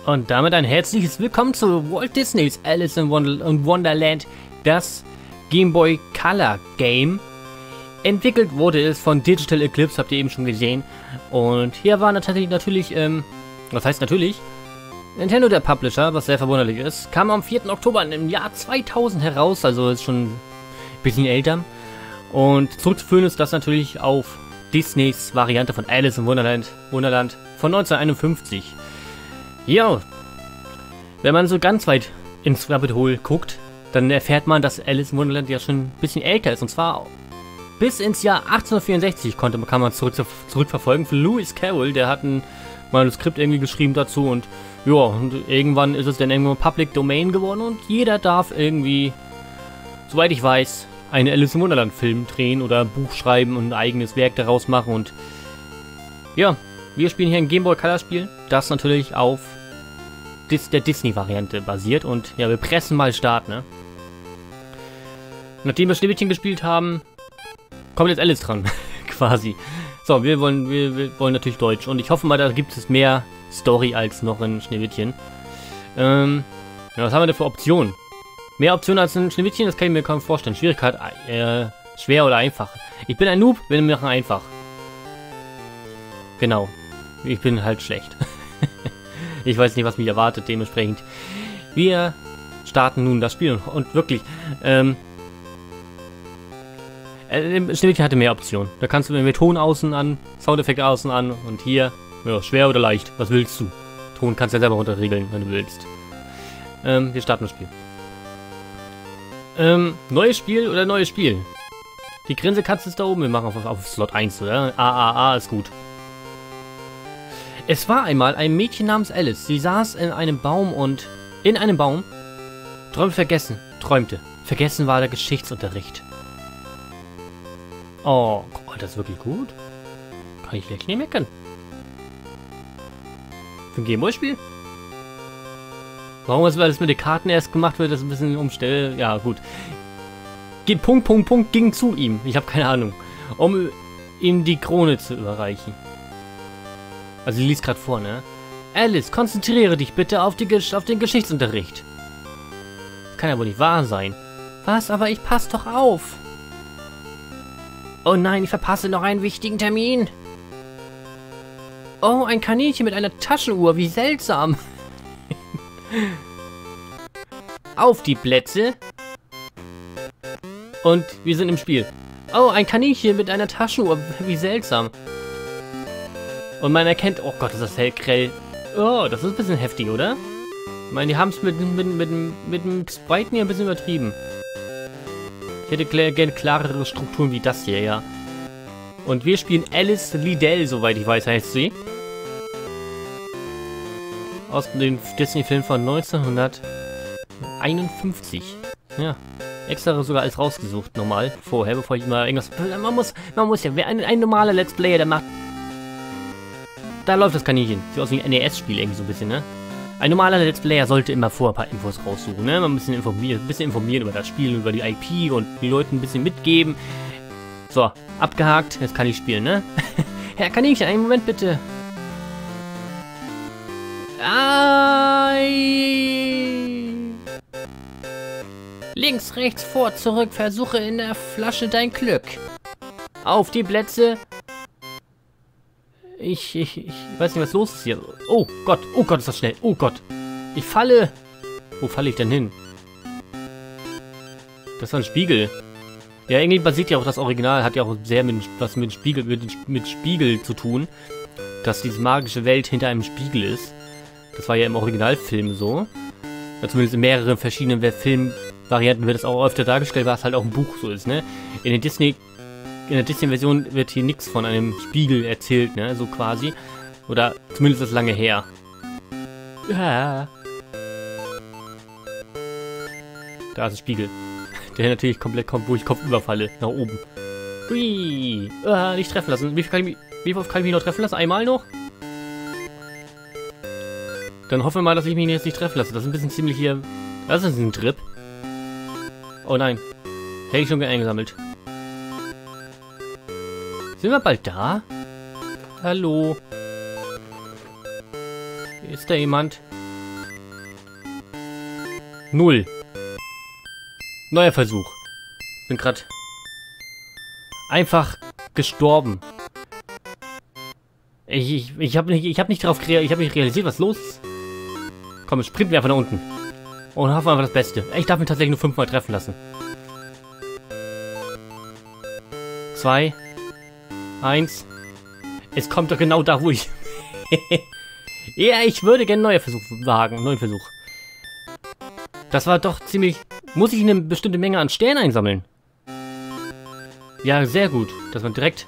Und damit ein herzliches Willkommen zu Walt Disneys Alice in Wonderland, das Game Boy Color Game. Entwickelt wurde es von Digital Eclipse, habt ihr eben schon gesehen. Und hier war natürlich, was heißt natürlich? Nintendo der Publisher, was sehr verwunderlich ist. Kam am 4. Oktober im Jahr 2000 heraus, also ist schon ein bisschen älter. Und zurückzuführen ist das natürlich auf Disneys Variante von Alice in Wonderland von 1951. Ja, wenn man so ganz weit ins Rabbit Hole guckt, dann erfährt man, dass Alice in Wonderland ja schon ein bisschen älter ist. Und zwar bis ins Jahr 1864 kann man zurückverfolgen. Für Lewis Carroll, der hat ein Manuskript irgendwie geschrieben dazu. Und ja, und irgendwann ist es dann irgendwann Public Domain geworden. Und jeder darf irgendwie, soweit ich weiß, einen Alice in Wonderland Film drehen oder Buch schreiben und ein eigenes Werk daraus machen. Und ja, wir spielen hier ein Game Boy Color Spiel, das natürlich auf der Disney-Variante basiert. Und ja, wir pressen mal Start, ne? Nachdem wir Schneewittchen gespielt haben, kommt jetzt Alice dran, quasi. So, wir wollen natürlich Deutsch. Und ich hoffe mal, da gibt es mehr Story als noch in Schneewittchen. Ja, was haben wir denn für Optionen? Mehr Optionen als in Schneewittchen, das kann ich mir kaum vorstellen. Schwierigkeit, schwer oder einfach. Ich bin ein Noob, wir machen einfach. Genau. Ich bin halt schlecht. Ich weiß nicht, was mich erwartet, dementsprechend. Wir starten nun das Spiel und wirklich, Schneewittchen hatte mehr Optionen. Da kannst du mit Ton außen an, Soundeffekt außen an und hier, ja, schwer oder leicht, was willst du? Ton kannst du ja selber runterregeln, wenn du willst. Wir starten das Spiel. Neues Spiel oder neues Spiel? Die Grenze kannst du da oben, wir machen auf Slot 1, oder? A ist gut. Es war einmal ein Mädchen namens Alice. Sie saß in einem Baum träumte. Vergessen war der Geschichtsunterricht. Oh, das ist wirklich gut. Kann ich gleich nicht meckern. Für ein Gameboy-Spiel? Warum das alles mit den Karten erst gemacht wird, das ist ein bisschen umstellen. Ja, gut. Punkt ging zu ihm. Ich habe keine Ahnung. Um ihm die Krone zu überreichen. Also sie liest gerade vor, ne? Alice, konzentriere dich bitte auf den Geschichtsunterricht. Das kann ja wohl nicht wahr sein. Was? Aber ich passe doch auf. Oh nein, ich verpasse noch einen wichtigen Termin. Oh, ein Kaninchen mit einer Taschenuhr. Wie seltsam. Auf die Plätze. Und wir sind im Spiel. Oh, ein Kaninchen mit einer Taschenuhr. Wie seltsam. Und man erkennt, oh Gott, ist das hellgrell. Oh, das ist ein bisschen heftig, oder? Ich meine, die haben es mit dem Sprite hier ein bisschen übertrieben. Ich hätte gerne klarere Strukturen wie das hier, ja. Und wir spielen Alice Liddell, soweit ich weiß, heißt sie. Aus dem Disney-Film von 1951. Ja. Extra sogar alles rausgesucht, normal. Vorher, bevor ich mal irgendwas... Man muss ja, wer ein normaler Let's Player, der macht... Da läuft das Kaninchen. Sieht aus wie ein NES-Spiel irgendwie so ein bisschen, ne? Ein normaler Let's Player sollte immer vorher ein paar Infos raussuchen, ne? Mal ein bisschen informieren über das Spiel, über die IP und die Leuten ein bisschen mitgeben. So, abgehakt. Jetzt kann ich spielen, ne? Herr Kaninchen, einen Moment bitte. Links, rechts, vor, zurück. Versuche in der Flasche dein Glück. Auf die Plätze. Ich weiß nicht, was los ist hier. Oh Gott, ist das schnell. Oh Gott. Ich falle. Wo falle ich denn hin? Das war ein Spiegel. Ja, irgendwie basiert ja auch das Original, hat ja auch sehr was mit Spiegel zu tun. Dass diese magische Welt hinter einem Spiegel ist. Das war ja im Originalfilm so. Ja, zumindest in mehreren verschiedenen Filmvarianten wird es auch öfter dargestellt, was halt auch im Buch so ist, ne? In der Disney-Version wird hier nichts von einem Spiegel erzählt, ne, so quasi. Oder zumindest ist das lange her. Ja. Da ist ein Spiegel. Der natürlich komplett kommt, wo ich kopfüber falle. Nach oben. Hui. Nicht treffen lassen. Wie oft kann ich mich noch treffen lassen? Einmal noch? Dann hoffen wir mal, dass ich mich jetzt nicht treffen lasse. Das ist ein bisschen ziemlich hier... Das ist ein Trip. Oh nein. Hätte ich schon eingesammelt. Sind wir bald da? Hallo? Ist da jemand? 0. Neuer Versuch. Bin gerade einfach gestorben. Ich habe nicht realisiert, was los ist. Komm, jetzt sprinten wir einfach nach unten. Und hoffen einfach das Beste. Ich darf mich tatsächlich nur 5-mal treffen lassen. 2, 1. Es kommt doch genau da, wo ich... Ja, ich würde gerne einen neuen Versuch wagen. Neuen Versuch. Das war doch ziemlich... Muss ich eine bestimmte Menge an Sternen einsammeln? Ja, sehr gut. Das war direkt...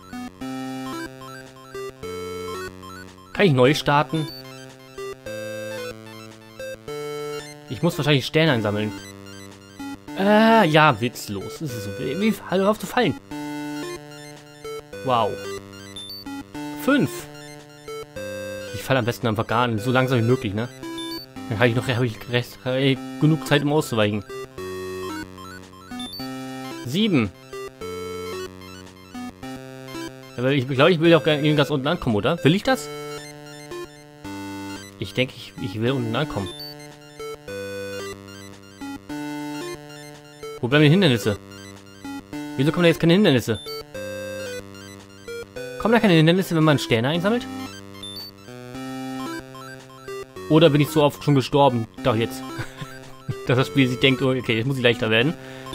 Kann ich neu starten? Ich muss wahrscheinlich Sterne einsammeln. Ja, witzlos. Das ist so... Wie hör auf zu fallen. Wow. 5. Ich falle am besten einfach gar nicht. So langsam wie möglich, ne? Dann habe ich genug Zeit, um auszuweichen. 7. Aber ich glaube, ich will auch gerne ganz unten ankommen, oder? Will ich das? Ich denke, ich will unten ankommen. Wo bleiben die Hindernisse? Wieso kommen da jetzt keine Hindernisse? Kommen da keine Hindernisse, wenn man Sterne einsammelt? Oder bin ich so oft schon gestorben? Doch jetzt. Dass das Spiel sich denkt, oh, okay, jetzt muss ich leichter werden.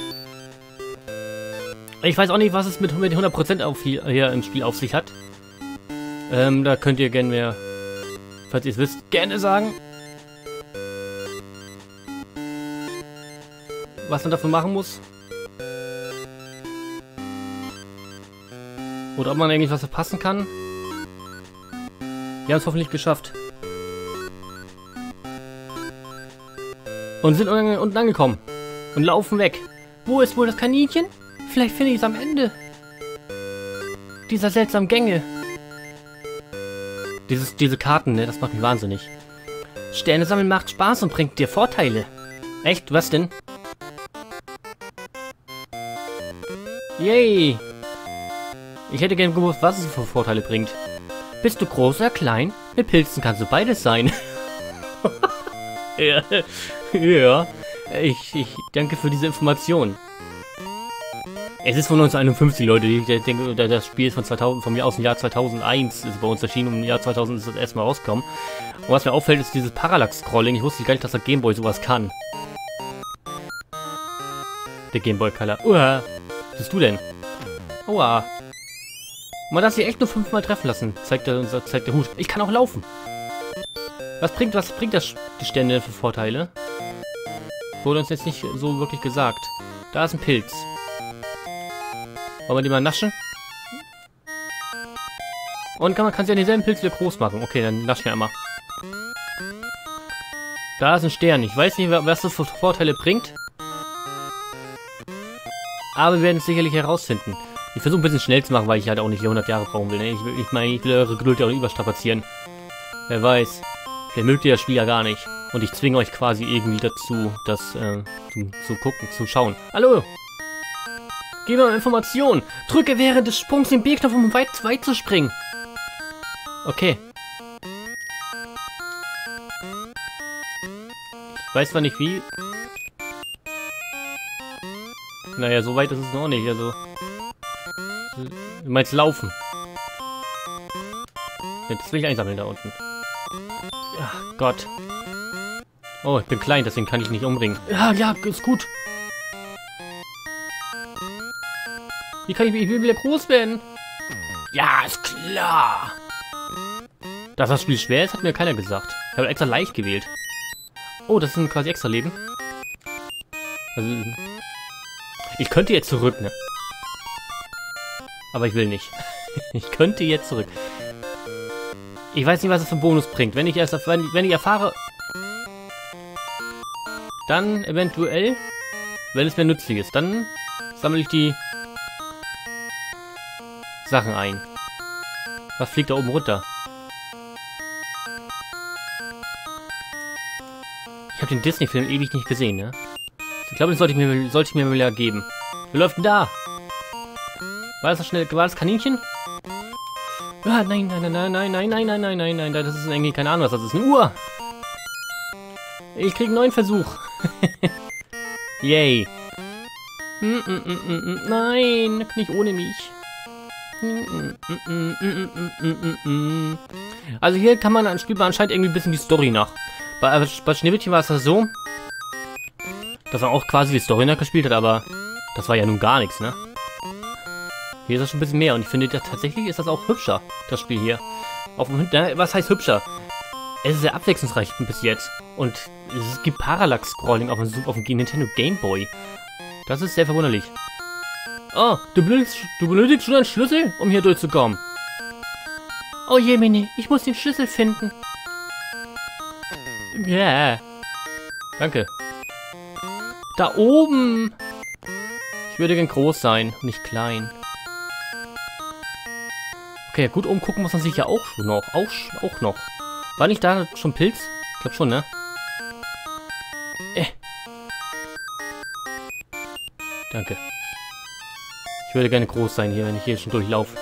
Ich weiß auch nicht, was es mit 100% hier im Spiel auf sich hat. Da könnt ihr gerne mehr, falls ihr es wisst, gerne sagen. Was man dafür machen muss. Oder ob man eigentlich was verpassen kann. Wir haben es hoffentlich geschafft. Und sind unten angekommen. Und laufen weg. Wo ist wohl das Kaninchen? Vielleicht finde ich es am Ende. Dieser seltsamen Gänge. Diese Karten, ne? Das macht mich wahnsinnig. Sterne sammeln macht Spaß und bringt dir Vorteile. Echt? Was denn? Yay! Ich hätte gerne gewusst, was es für Vorteile bringt. Bist du groß oder klein? Mit Pilzen kannst du beides sein. Ja. Ja. Ich danke für diese Information. Es ist von 1951, Leute. Ich denke, das Spiel ist von mir aus dem Jahr 2001. Ist bei uns erschienen und im Jahr 2000 ist das erstmal rausgekommen. Und was mir auffällt, ist dieses Parallax-Scrolling. Ich wusste gar nicht, dass der Gameboy sowas kann. Der Gameboy Color. Was bist du denn? Aua. Man darf sich echt nur 5-mal treffen lassen, zeigt der Hut. Ich kann auch laufen. Was bringt die Sterne für Vorteile? Wurde uns jetzt nicht so wirklich gesagt. Da ist ein Pilz. Wollen wir den mal naschen? Und man kann sich ja denselben Pilz wieder groß machen. Okay, dann naschen wir einmal. Da ist ein Stern. Ich weiß nicht, was das für Vorteile bringt. Aber wir werden es sicherlich herausfinden. Ich versuche ein bisschen schnell zu machen, weil ich halt auch nicht 100 Jahre brauchen will. Ne? Ich meine, ich will eure Geduld ja auch nicht überstrapazieren. Wer weiß. Vielleicht mögt ihr das Spiel ja gar nicht. Und ich zwinge euch quasi irgendwie dazu, das zu gucken, zu schauen. Hallo! Gib mir Informationen! Drücke während des Sprungs den B-Knopf, um weit zu springen. Okay. Ich weiß zwar nicht wie. Naja, so weit ist es noch nicht. Also. Du meinst laufen. Jetzt will ich einsammeln da unten. Ja, Gott. Oh, ich bin klein, deswegen kann ich nicht umbringen. Ja, ja, ist gut. Wie kann ich wieder groß werden? Ja, ist klar. Dass das Spiel schwer ist, hat mir keiner gesagt. Ich habe extra leicht gewählt. Oh, das sind quasi extra Leben. Also, ich könnte jetzt zurück, ne? Aber ich will nicht. Ich könnte jetzt zurück. Ich weiß nicht, was es für einen Bonus bringt. Wenn ich erfahre... Dann eventuell, wenn es mir nützlich ist, dann sammle ich die Sachen ein. Was fliegt da oben runter? Ich habe den Disney-Film ewig nicht gesehen, ne? Ich glaube, das sollte ich mir mal geben. Wer läuft denn da? War das Kaninchen? Ah, nein, das ist irgendwie keine Ahnung, was das ist. Eine Uhr! Ich krieg einen neuen Versuch. Yay. Nein, nicht ohne mich. Also hier kann man, spielt man anscheinend irgendwie ein bisschen die Story nach. Bei Schneewittchen war es das so, dass man auch quasi die Story nachgespielt hat, aber das war ja nun gar nichts, ne? Hier ist das schon ein bisschen mehr und ich finde, tatsächlich ist das auch hübscher, das Spiel hier. Was heißt hübscher? Es ist sehr abwechslungsreich bis jetzt. Und es gibt Parallax-Scrolling auf dem Nintendo Game Boy. Das ist sehr verwunderlich. Oh, du benötigst schon einen Schlüssel, um hier durchzukommen. Oh je, Mini, ich muss den Schlüssel finden. Ja. Yeah. Danke. Da oben. Ich würde gern groß sein, nicht klein. Okay, gut umgucken muss man sich ja auch schon noch. Auch noch. War nicht da schon Pilz? Ich glaube schon, ne? Danke. Ich würde gerne groß sein hier, wenn ich hier schon durchlaufe.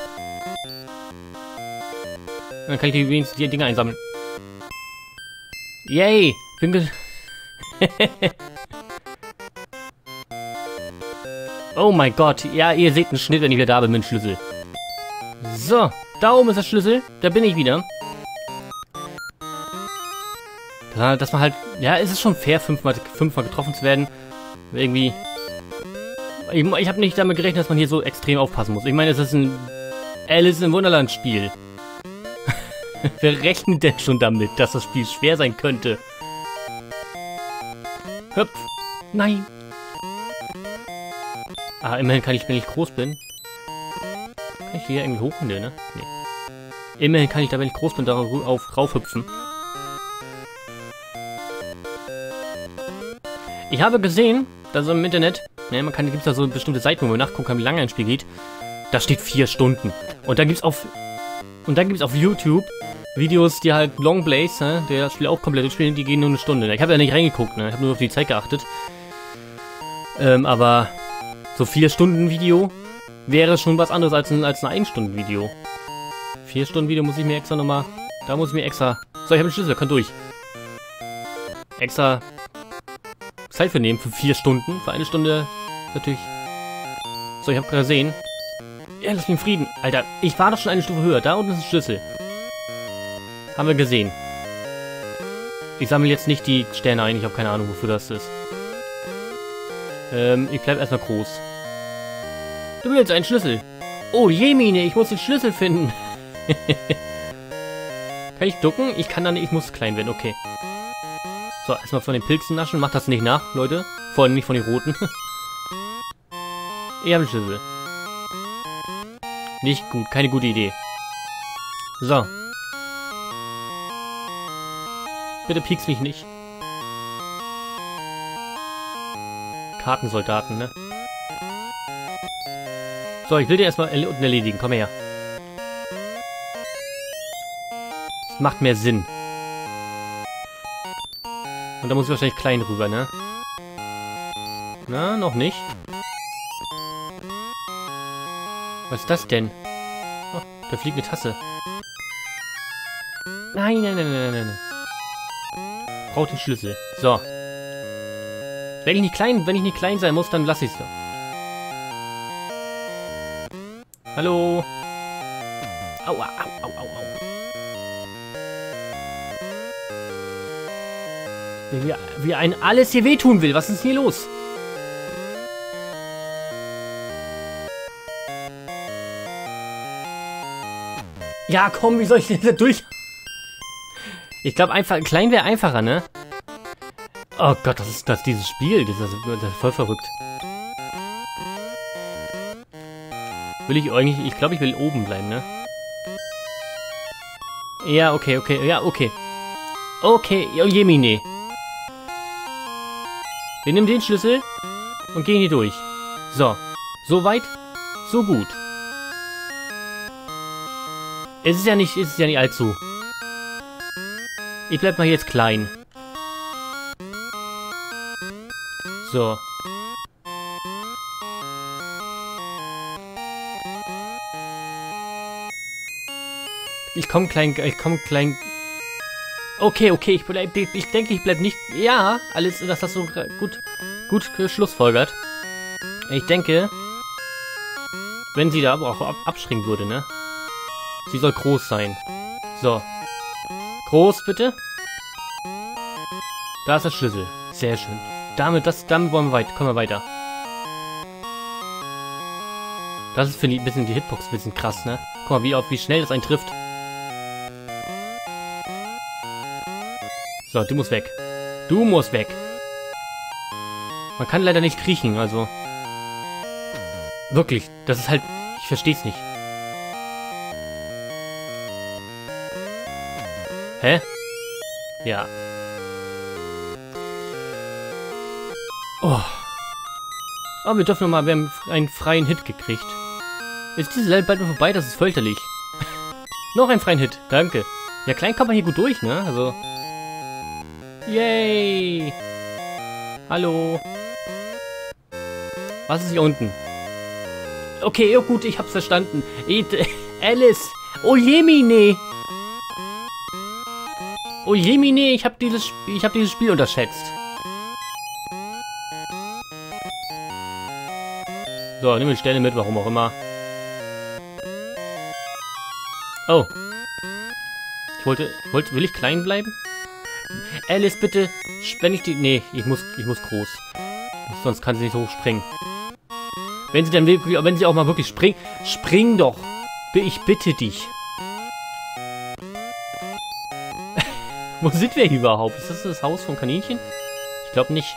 Dann kann ich die wenigstens die Dinge einsammeln. Yay! Oh mein Gott. Ja, ihr seht einen Schnitt, wenn ich wieder da bin mit dem Schlüssel. So, da oben ist der Schlüssel. Da bin ich wieder. Dass man halt... Ja, es ist schon fair, fünfmal getroffen zu werden. Irgendwie... Ich habe nicht damit gerechnet, dass man hier so extrem aufpassen muss. Ich meine, es ist ein Alice im Wunderland Spiel. Wer rechnet denn schon damit, dass das Spiel schwer sein könnte? Hüpf. Nein. Ah, immerhin kann ich, wenn ich groß bin... Kann ich hier irgendwie hoch? Nee, ne? Nee. Immerhin kann ich da, wenn ich groß bin, darauf raufhüpfen. Ich habe gesehen, dass im Internet... Ne, gibt es da so bestimmte Seiten, wo man nachgucken kann, wie lange ein Spiel geht. Da steht 4 Stunden. Und dann gibt's auf YouTube Videos, die halt Longplays, ne, die das Spiel auch komplett durchspielen, die gehen nur eine Stunde. Ich habe ja nicht reingeguckt, ne? Ich habe nur auf die Zeit geachtet. Aber so 4 Stunden Video wäre schon was anderes als ein 1-Stunden-Video. 4 Stunden Video muss ich mir extra nochmal... Da muss ich mir extra... So, ich habe den Schlüssel, kann durch. Extra Zeit für nehmen, für 4 Stunden. Für 1 Stunde natürlich... So, ich habe gerade gesehen. Ja, lass mich in Frieden. Alter, ich war doch schon eine Stufe höher. Da unten ist ein Schlüssel. Haben wir gesehen. Ich sammle jetzt nicht die Sterne ein. Ich habe keine Ahnung, wofür das ist. Ich bleib erstmal groß. Du willst einen Schlüssel. Oh, Jemine, ich muss den Schlüssel finden. Kann ich ducken? Ich kann da nicht, ich muss klein werden, okay. So, erstmal von den Pilzen naschen. Macht das nicht nach, Leute. Vor allem nicht von den roten. Ich habe einen Schlüssel. Nicht gut, keine gute Idee. So. Bitte piekst mich nicht. Kartensoldaten, ne? So, ich will dir erstmal unten erledigen. Komm her. Das macht mehr Sinn. Und da muss ich wahrscheinlich klein rüber, ne? Na, noch nicht. Was ist das denn? Oh, da fliegt eine Tasse. Nein, nein, nein, nein, nein, nein. Braucht den Schlüssel. So. Wenn ich nicht klein sein muss, dann lasse ich es doch. Hallo. Aua, au, au, au, au. Wie ein alles hier wehtun will. Was ist hier los? Ja, komm, wie soll ich denn da durch? Ich glaube, einfach klein wäre einfacher, ne? Oh Gott, das ist dieses Spiel. Das ist voll verrückt. Will ich eigentlich... Ich glaube, ich will oben bleiben, ne? Ja, okay, okay. Ja, okay. Okay, oh Jemine. Wir nehmen den Schlüssel und gehen hier durch. So. So weit, so gut. Es ist ja nicht allzu. Ich bleib mal jetzt klein. So. Ich komm klein. Okay, okay, ich denke, ich bleib nicht... Ja, alles, das hast du gut geschlussfolgert. Ich denke, wenn sie da aber auch abspringen würde, ne? Sie soll groß sein. So. Groß, bitte. Da ist der Schlüssel. Sehr schön. Damit wollen wir kommen wir weiter. Das ist, finde ich, ein bisschen die Hitbox ein bisschen krass, ne? Guck mal, wie schnell das einen trifft. So, du musst weg. Du musst weg. Man kann leider nicht kriechen, also... Wirklich, das ist halt... Ich versteh's nicht. Hä? Ja. Oh. Oh, wir dürfen nochmal... Wir haben einen freien Hit gekriegt. Ist diese Level bald mal vorbei? Das ist fürchterlich. Noch einen freien Hit. Danke. Ja, klein kommt man hier gut durch, ne? Also... Yay! Hallo. Was ist hier unten? Okay, ja gut, ich hab's verstanden. Alice! Oh Jemine! Oh Jemine, ich hab dieses Spiel unterschätzt. So, nehmen wir die Stelle mit, warum auch immer. Oh. Will ich klein bleiben? Alice, bitte, wenn ich die... Nee, ich muss groß. Sonst kann sie nicht so hoch springen. Wenn sie auch mal wirklich springt, spring doch. Ich bitte dich. Wo sind wir hier überhaupt? Ist das das Haus vom Kaninchen? Ich glaube nicht.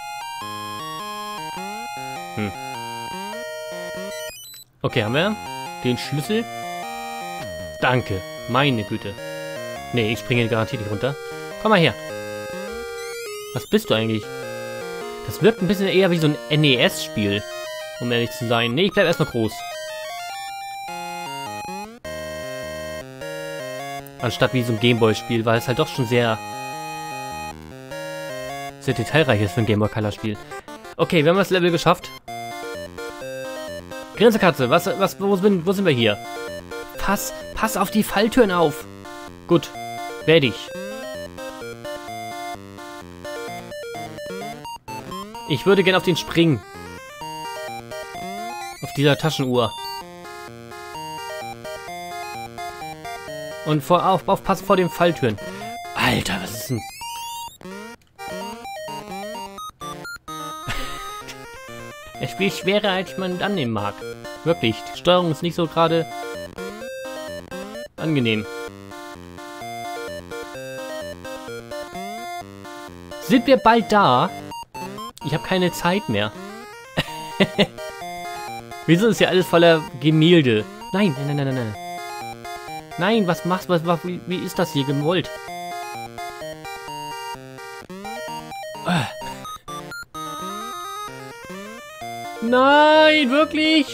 Okay, haben wir den Schlüssel. Danke. Meine Güte. Nee, ich springe garantiert nicht runter. Komm mal her. Was bist du eigentlich? Das wirkt ein bisschen eher wie so ein NES-Spiel. Um ehrlich zu sein. Nee, ich bleib erstmal groß. Anstatt wie so ein Gameboy-Spiel, weil es halt doch schon sehr detailreich ist für ein Game Boy Color Spiel. Okay, wir haben das Level geschafft. Grinsekatze, wo sind wir hier? Pass auf die Falltüren auf. Gut, werde ich. Ich würde gerne auf den springen. Auf dieser Taschenuhr. Und aufpassen vor den Falltüren. Alter, was ist denn... Das Spiel ist schwerer, als man annehmen mag. Wirklich, die Steuerung ist nicht so gerade angenehm. Sind wir bald da? Ich habe keine Zeit mehr. Wieso ist hier alles voller Gemälde? Nein, nein, nein, nein, nein. Nein, was machst du? Wie ist das hier gewollt? Nein, wirklich?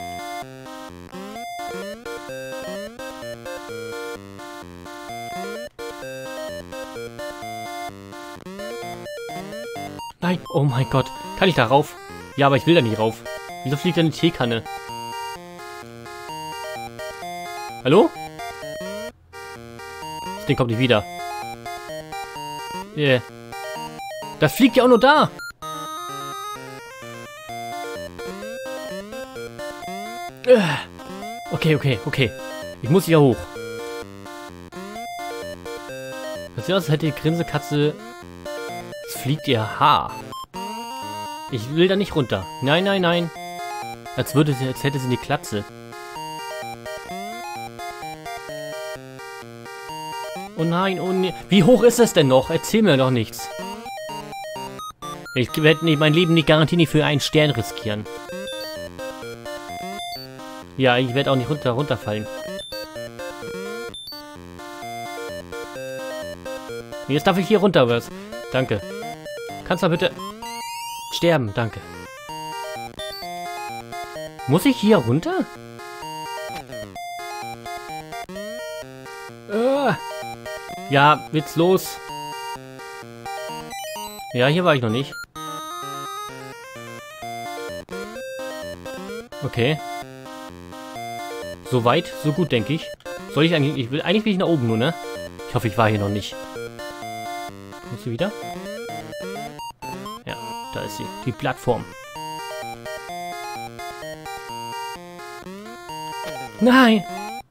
Nein, oh mein Gott. Kann ich da rauf? Ja, aber ich will da nicht rauf. Wieso fliegt da eine Teekanne? Hallo? Das Ding kommt nicht wieder. Das fliegt ja auch nur da. Okay. Ich muss hier hoch. Das sieht aus, als hätte die Grinsekatze... Es fliegt ihr Haar. Ich will da nicht runter. Nein. Als hätte sie eine Klatze. Oh nein, oh nee. Wie hoch ist es denn noch? Erzähl mir doch nichts. Ich werde mein Leben nicht garantiert nicht für einen Stern riskieren. Ja, ich werde auch nicht runterfallen. Jetzt darf ich hier runter, was? Danke. Kannst du bitte sterben? Danke. Muss ich hier runter? Ja, wird's los. Ja, hier war ich noch nicht. Okay. So weit, so gut, denke ich. Soll ich eigentlich... Eigentlich will ich nach oben nur, ne? Ich hoffe, ich war hier noch nicht. sie wieder? Ja, da ist sie. Die Plattform. Nein!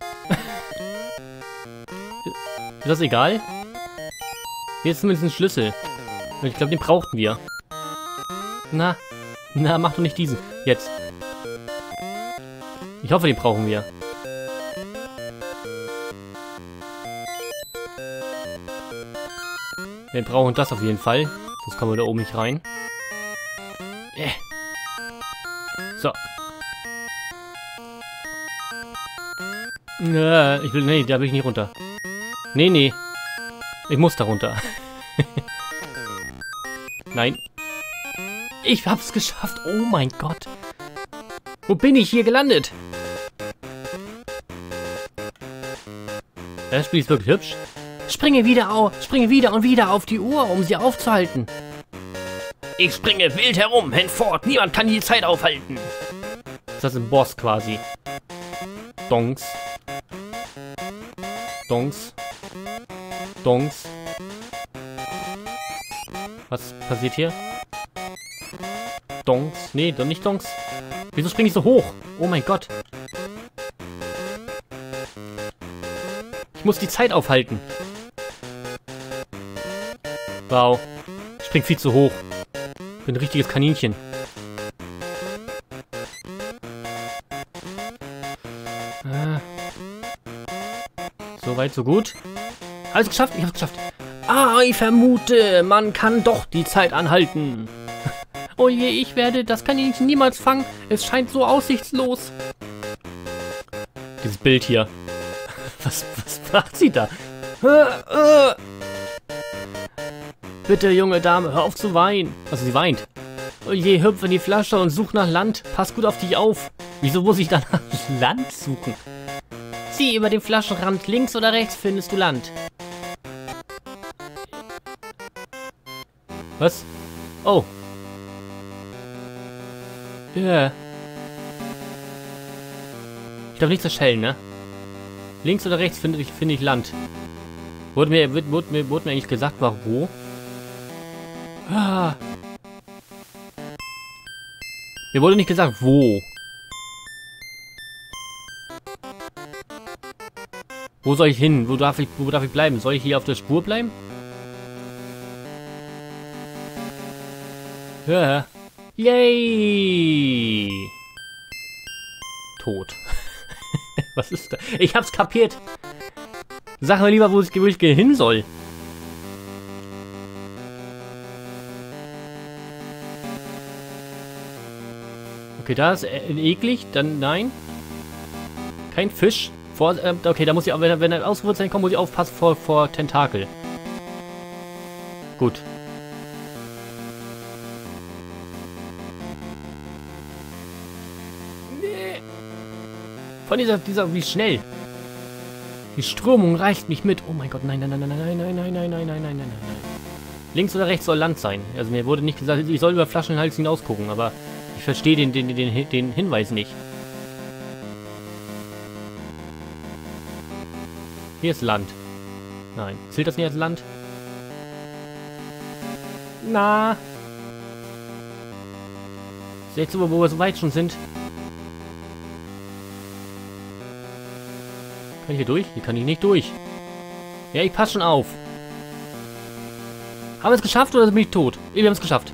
Ist das egal? Hier ist zumindest ein Schlüssel. Ich glaube, den brauchten wir. Na, mach doch nicht diesen. Jetzt. Ich hoffe, den brauchen wir. Wir brauchen das auf jeden Fall. Sonst kommen wir da oben nicht rein. So. Ich will... Nee, da will ich nicht runter. Nee. Ich muss da runter. Nein. Ich hab's geschafft. Oh mein Gott. Wo bin ich hier gelandet? Das Spiel ist wirklich hübsch. Springe wieder und wieder auf die Uhr, um sie aufzuhalten. Ich springe wild herum, hinfort. Niemand kann die Zeit aufhalten. Das ist ein Boss quasi. Donks. Donks. Donks. Was passiert hier? Donks. Nee, doch nicht Donks. Wieso springe ich so hoch? Oh mein Gott. Ich muss die Zeit aufhalten. Wow. Ich spring viel zu hoch. Bin ein richtiges Kaninchen. So weit, so gut. Alles geschafft? Ich hab's geschafft. Ah, ich vermute, man kann doch die Zeit anhalten. Oh je, ich werde das Kaninchen niemals fangen. Es scheint so aussichtslos. Dieses Bild hier. Was macht sie da? Bitte, junge Dame, hör auf zu weinen. Also sie weint. Oh je, hüpf in die Flasche und such nach Land. Pass gut auf dich auf. Wieso muss ich dann nach Land suchen? Sieh über den Flaschenrand. Links oder rechts findest du Land. Was? Oh. Ja. Yeah. Ich darf nicht zerschellen, ne? Links oder rechts finde ich Land. Wurde mir eigentlich gesagt, wo? Ah. Mir wurde nicht gesagt, wo. Wo soll ich hin? Wo darf ich bleiben? Soll ich hier auf der Spur bleiben? Ja. Yay! Tot. Was ist da? Ich hab's kapiert. Sag mir lieber, wo ich hin soll. Okay, da ist eklig. Dann nein. Kein Fisch. Okay, da muss ich, wenn er Ausrufezeichen kommt, muss ich aufpassen vor Tentakel. Gut. Nee. Von dieser, wie schnell. Die Strömung reicht mich mit. Oh mein Gott, nein. Links oder rechts soll Land sein. Also mir wurde nicht gesagt, ich soll über Flaschenhals hinaus gucken, aber ich verstehe den Hinweis nicht. Hier ist Land. Nein. Zählt das nicht als Land? Na. Ist jetzt so, wo wir so weit schon sind. Kann ich hier durch? Hier kann ich nicht durch. Ja, ich passe schon auf. Haben wir es geschafft oder bin ich tot? Wir haben es geschafft.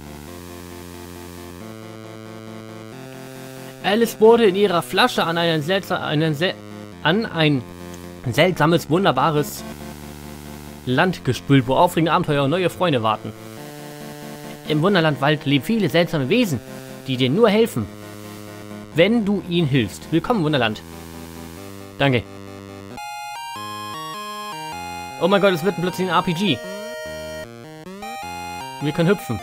Alice wurde in ihrer Flasche an ein seltsames, wunderbares Land gespült, wo aufregende Abenteuer und neue Freunde warten. Im Wunderlandwald leben viele seltsame Wesen, die dir nur helfen, wenn du ihnen hilfst. Willkommen, Wunderland. Danke. Oh mein Gott, es wird plötzlich ein RPG. Wir können hüpfen.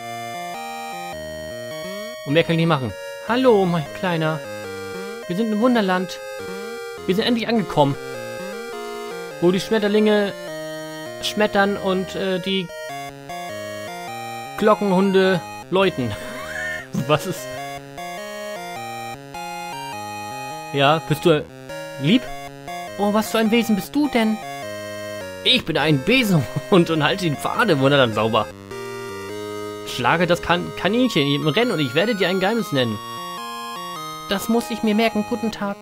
Und mehr kann ich nicht machen. Hallo, mein Kleiner. Wir sind im Wunderland. Wir sind endlich angekommen. Wo die Schmetterlinge schmettern und die Glockenhunde läuten. Was ist... Ja, bist du lieb? Oh, was für ein Wesen bist du denn? Ich bin ein Besenhund und halte den Pfade dann sauber. Schlage das Kaninchen im Rennen und ich werde dir ein Geheimnis nennen. Das muss ich mir merken. Guten Tag.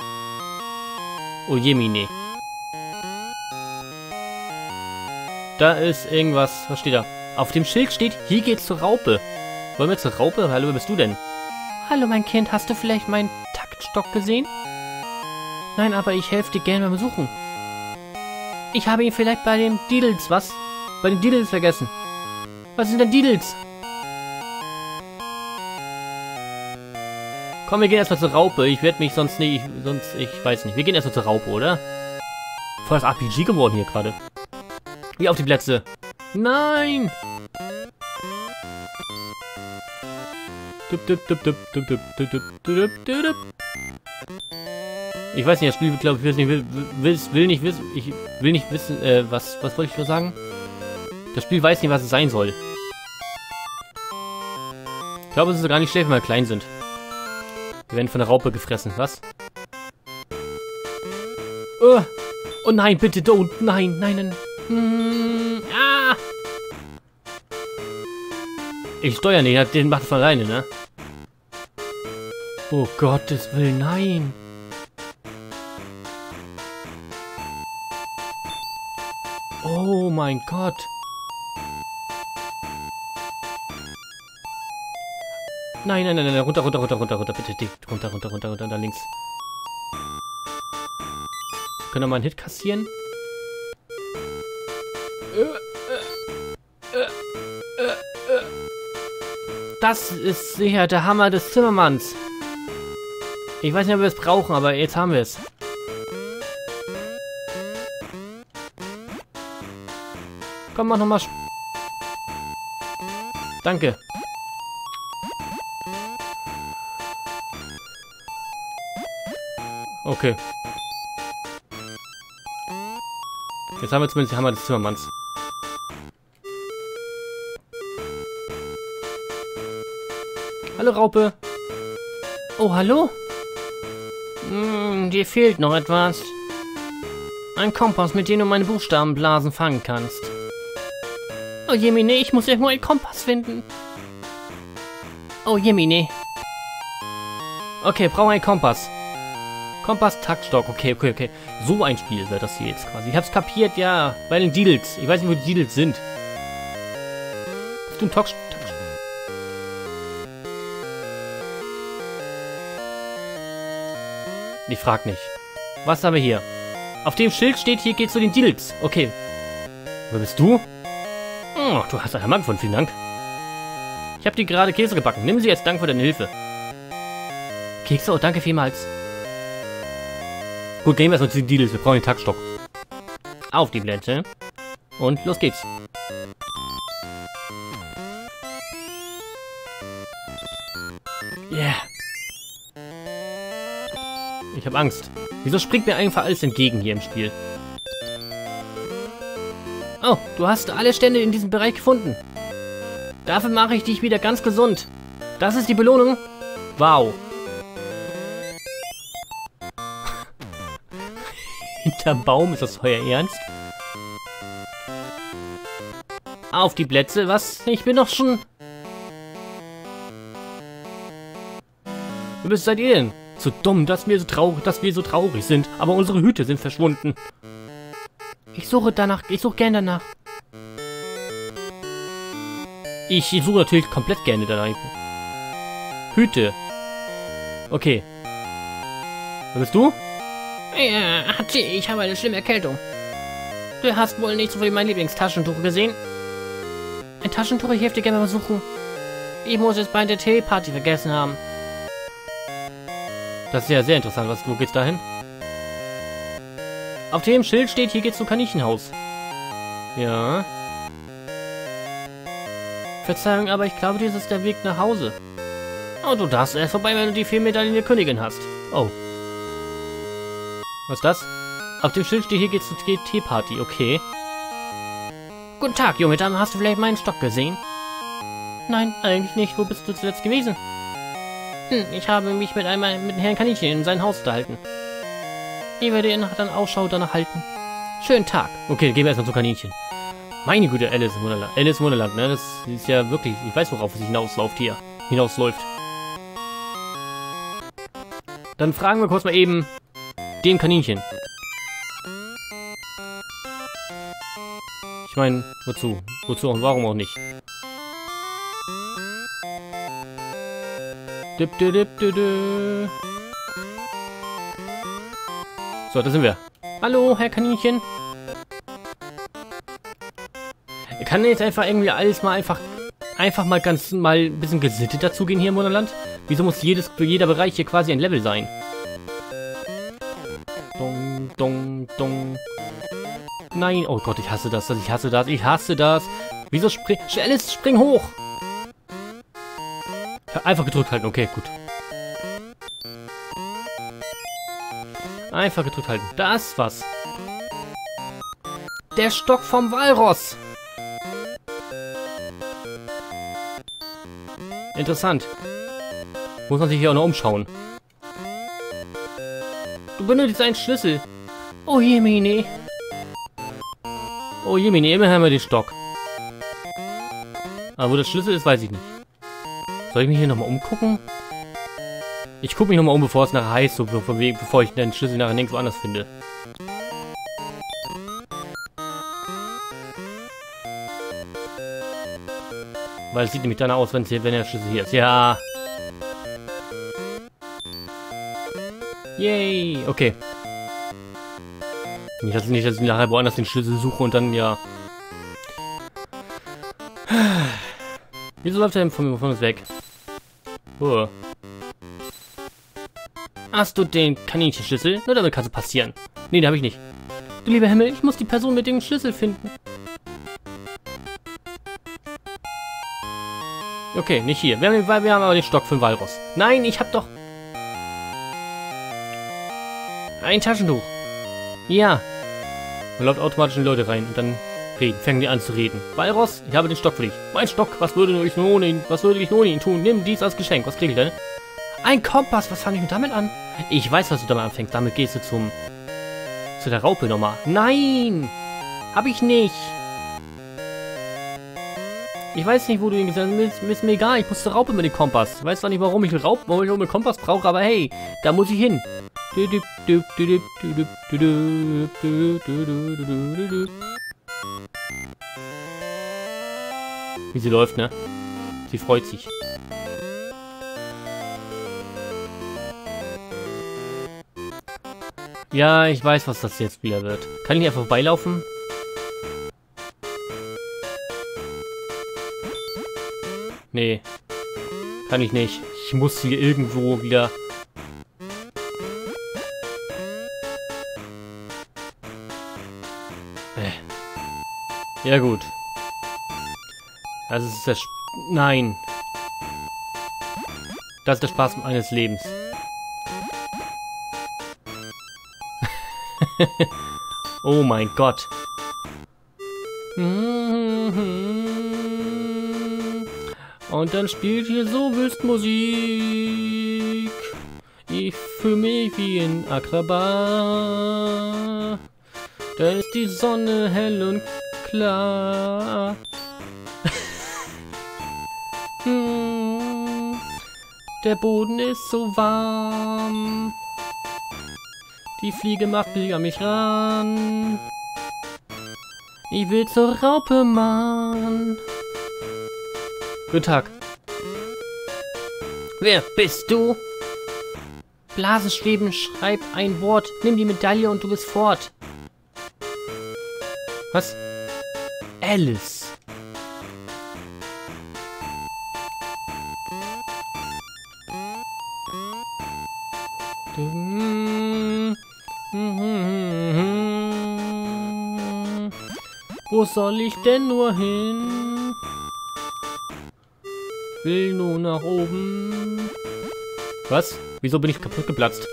Oh Jemine. Da ist irgendwas. Was steht da? Auf dem Schild steht, hier geht's zur Raupe. Wollen wir zur Raupe? Hallo, wer bist du denn? Hallo, mein Kind. Hast du vielleicht meinen Taktstock gesehen? Nein, aber ich helfe dir gerne beim Suchen. Ich habe ihn vielleicht bei den Deedles, was? Bei den Deedles vergessen. Was sind denn Deedles? Komm, wir gehen erstmal zur Raupe. Ich werde mich sonst nicht, ich weiß nicht. Wir gehen erstmal zur Raupe, oder? Voll das RPG geworden hier gerade. Wie auf die Plätze. Nein! Ich weiß nicht, das Spiel, glaube ich, will nicht wissen, was wollte ich nur sagen? Das Spiel weiß nicht, was es sein soll. Ich glaube, es ist gar nicht schlecht, wenn wir klein sind. Wir werden von der Raupe gefressen, was? Oh nein, bitte, don't, nein, nein, nein. Ah! Ich steuere nicht, den macht es von alleine, ne? Oh Gottes Willen, nein. Oh mein Gott. Nein, nein, nein, nein, runter, runter, runter, runter, runter, bitte, runter, runter, runter, runter, da links. Können wir mal einen Hit kassieren? Das ist sicher der Hammer des Zimmermanns. Ich weiß nicht, ob wir es brauchen, aber jetzt haben wir es. Komm, mach nochmal. Danke. Okay. Jetzt haben wir zumindest den Hammer des Zimmermanns. Hallo, Raupe. Oh, hallo? Dir fehlt noch etwas. Ein Kompass, mit dem du meine Buchstabenblasen fangen kannst. Oh Jemine, ich muss irgendwo einen Kompass finden. Oh Jemine. Okay, brauche einen Kompass. Kompass, Taktstock. Okay, okay, okay. So ein Spiel wird das hier jetzt quasi. Ich hab's kapiert, ja. Bei den Deedles. Ich weiß nicht, wo die Deedles sind. Bist du ein Taktstock? Ich frag nicht. Was haben wir hier? Auf dem Schild steht, hier geht's zu den Deedles. Okay. Wer bist du? Oh, du hast einen Hammer gefunden, vielen Dank. Ich habe dir gerade Käse gebacken. Nimm sie als Dank für deine Hilfe. Kekse, oh, danke vielmals. Gut, gehen wir erstmal zu den Deedles. Wir brauchen den Taktstock. Auf die Plätze. Und los geht's. Yeah. Ich habe Angst. Wieso springt mir einfach alles entgegen hier im Spiel? Oh, du hast alle Stände in diesem Bereich gefunden. Dafür mache ich dich wieder ganz gesund. Das ist die Belohnung. Wow. Hinterm Baum, ist das euer Ernst? Auf die Plätze, was? Ich bin doch schon... Wo seid ihr denn? So dumm, dass wir so traurig sind, aber unsere Hüte sind verschwunden. Ich suche gerne danach. Ich suche natürlich komplett gerne danach. Hüte. Okay. Wer bist du? Ja, ich habe eine schlimme Erkältung. Du hast wohl nicht so viel mein Lieblingstaschentuch gesehen? Ein Taschentuch, ich helfe dir gerne mal suchen. Ich muss es bei der Teeparty vergessen haben. Das ist ja sehr interessant. Wo geht's dahin? Auf dem Schild steht, hier geht's zum Kaninchenhaus. Ja. Verzeihung, aber ich glaube, dies ist der Weg nach Hause. Oh, du darfst erst vorbei, wenn du die 4 Medaillen der Königin hast. Oh. Was ist das? Auf dem Schild steht, hier geht's zur Teeparty. Okay. Guten Tag, junge Dame. Hast du vielleicht meinen Stock gesehen? Nein, eigentlich nicht. Wo bist du zuletzt gewesen? Ich habe mich mit Herrn Kaninchen in sein Haus unterhalten. Ich werde ihr dann Ausschau danach halten. Schönen Tag. Okay, gehen wir erstmal zum Kaninchen. Meine Güte, Alice im Wunderland. Alice im Wunderland, ne? Das ist ja wirklich... Ich weiß, worauf es hinausläuft hier. Hinausläuft. Dann fragen wir kurz mal eben den Kaninchen. Ich meine, wozu? Wozu und warum auch nicht? Dip, dip, dip, dip, dip. So, da sind wir. Hallo, Herr Kaninchen. Kann jetzt einfach irgendwie alles mal einfach mal ein bisschen gesittet dazugehen hier im Wunderland? Wieso muss jeder Bereich hier quasi ein Level sein? Dong, dong, dong. Nein, oh Gott, ich hasse das, ich hasse das, ich hasse das. Wieso Alice, spring hoch! Einfach gedrückt halten, okay, gut. Einfach gedrückt halten. Das was. Der Stock vom Walross. Interessant. Muss man sich hier auch noch umschauen. Du benötigst einen Schlüssel. Oh Jemine. Oh Jemine, immerhin haben wir den Stock. Aber wo der Schlüssel ist, weiß ich nicht. Soll ich mich hier nochmal umgucken? Ich gucke mich nochmal um, bevor es nachher heißt, so bevor ich den Schlüssel nachher nirgendwo anders finde. Weil es sieht nämlich danach aus, wenn der Schlüssel hier ist. Ja. Yay. Okay. Nicht, dass ich nachher woanders den Schlüssel suche und dann, ja. Wieso läuft er denn von uns weg? Oh. Hast du den Kaninchenschlüssel? Nur damit kannst du passieren. Nee, den habe ich nicht. Du lieber Himmel, ich muss die Person mit dem Schlüssel finden. Okay, nicht hier. Wir haben aber den Stock für den Walross. Nein, ich hab doch... Ein Taschentuch. Ja. Man läuft automatisch in die Leute rein und dann fangen die an zu reden. Walross, ich habe den Stock für dich. Mein Stock, was würde ich nur ohne ihn tun? Nimm dies als Geschenk. Was krieg ich denn? Ein Kompass, was fange ich damit an? Ich weiß, was du damit anfängst. Damit gehst du zu der Raupe nochmal. Nein! Hab ich nicht. Ich weiß nicht, wo du ihn gesagt hast. Ist mir egal, ich muss zur Raupe mit dem Kompass. Ich weiß zwar nicht, warum ich einen Kompass brauche, aber hey, da muss ich hin. Wie sie läuft, ne? Sie freut sich. Ja, ich weiß, was das jetzt wieder wird. Kann ich einfach vorbeilaufen? Nee. Kann ich nicht. Ich muss hier irgendwo wieder... Ja gut. Das ist der... Nein. Das ist der Spaß meines Lebens. Oh mein Gott. Und dann spielt hier so wüst Musik. Ich fühle mich wie ein Akrobat. Dann ist die Sonne hell und klar. Der Boden ist so warm. Die Fliege macht mich an mich ran. Ich will zur Raupe, Mann. Guten Tag. Wer bist du? Blasen schweben, schreib ein Wort. Nimm die Medaille und du bist fort. Was? Alice. Wo soll ich denn nur hin? Will nur nach oben. Was? Wieso bin ich kaputt geplatzt?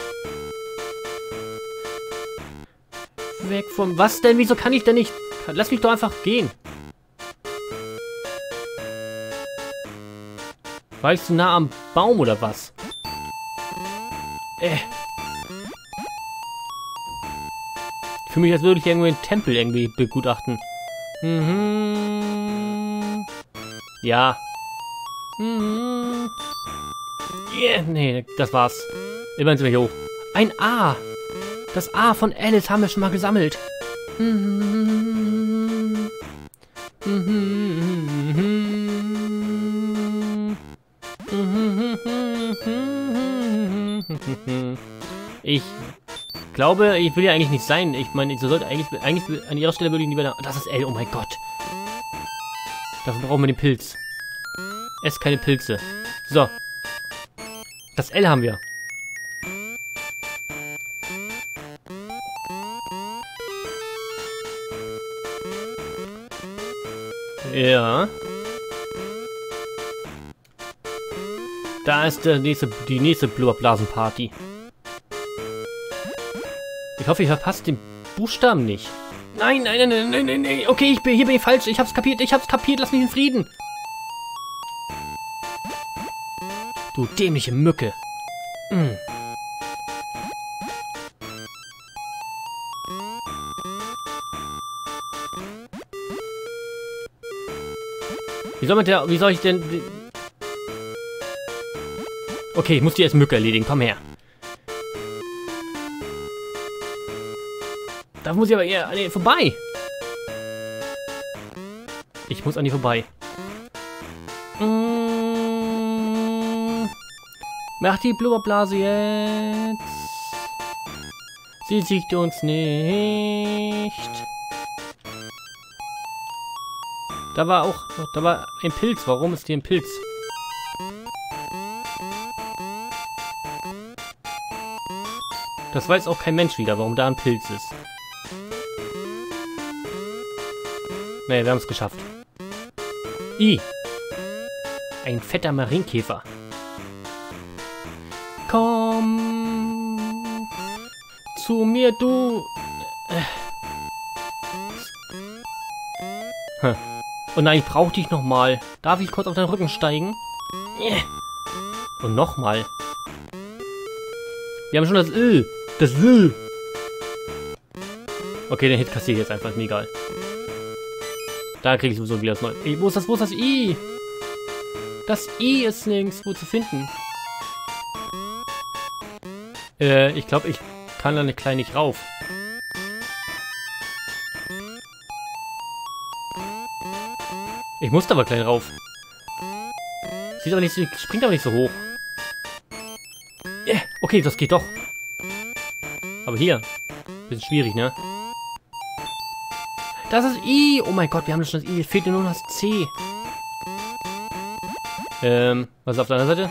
Weg vom... Was denn? Wieso kann ich denn nicht... Lass mich doch einfach gehen. War ich zu nah am Baum oder was? Ich fühle mich, als würde ich irgendwie einen Tempel irgendwie begutachten. Mhm. Ja. Mhm. Yeah. Nee, das war's. Immerhin sind wir hier hoch. Ein A. Das A von Alice haben wir schon mal gesammelt. Mhm. Ich glaube, ich will ja eigentlich nicht sein. Ich meine, ich sollte eigentlich an ihrer Stelle würde ich lieber da. Das ist L, oh mein Gott. Dafür brauchen wir den Pilz. Ess keine Pilze. So. Das L haben wir. Ja. Da ist die nächste Blubberblasenparty. Ich hoffe, ich verpasse den Buchstaben nicht. Nein, nein, nein, nein, nein, nein. Okay, hier bin ich falsch. Ich hab's kapiert, lass mich in Frieden. Du dämliche Mücke. Wie soll ich denn... Okay, ich muss die erst Mücke erledigen, komm her. Da muss ich aber eher... Nee, vorbei. Ich muss an die vorbei. Mach die Blubberblase jetzt. Sie sieht uns nicht. Da war ein Pilz. Warum ist hier ein Pilz? Das weiß auch kein Mensch wieder, warum da ein Pilz ist. Naja, wir haben es geschafft. I. Ein fetter Marienkäfer. Komm zu mir, du... Oh nein, ich brauche dich nochmal. Darf ich kurz auf deinen Rücken steigen? Und nochmal. Wir haben schon das L. Das L. Okay, den Hit kassiere ich jetzt einfach. Mir egal. Da kriege ich sowieso wieder das Neue. Ey, wo ist das I? Das I ist nirgendwo zu finden. Ich glaube, ich kann da nicht klein nicht rauf. Ich musste aber klein rauf. Sieht aber nicht so, springt aber nicht so hoch. Okay, das geht doch. Aber hier. Bisschen schwierig, ne? Das ist I. Oh mein Gott, wir haben schon das I. Jetzt fehlt nur noch das C. Was ist auf der anderen Seite?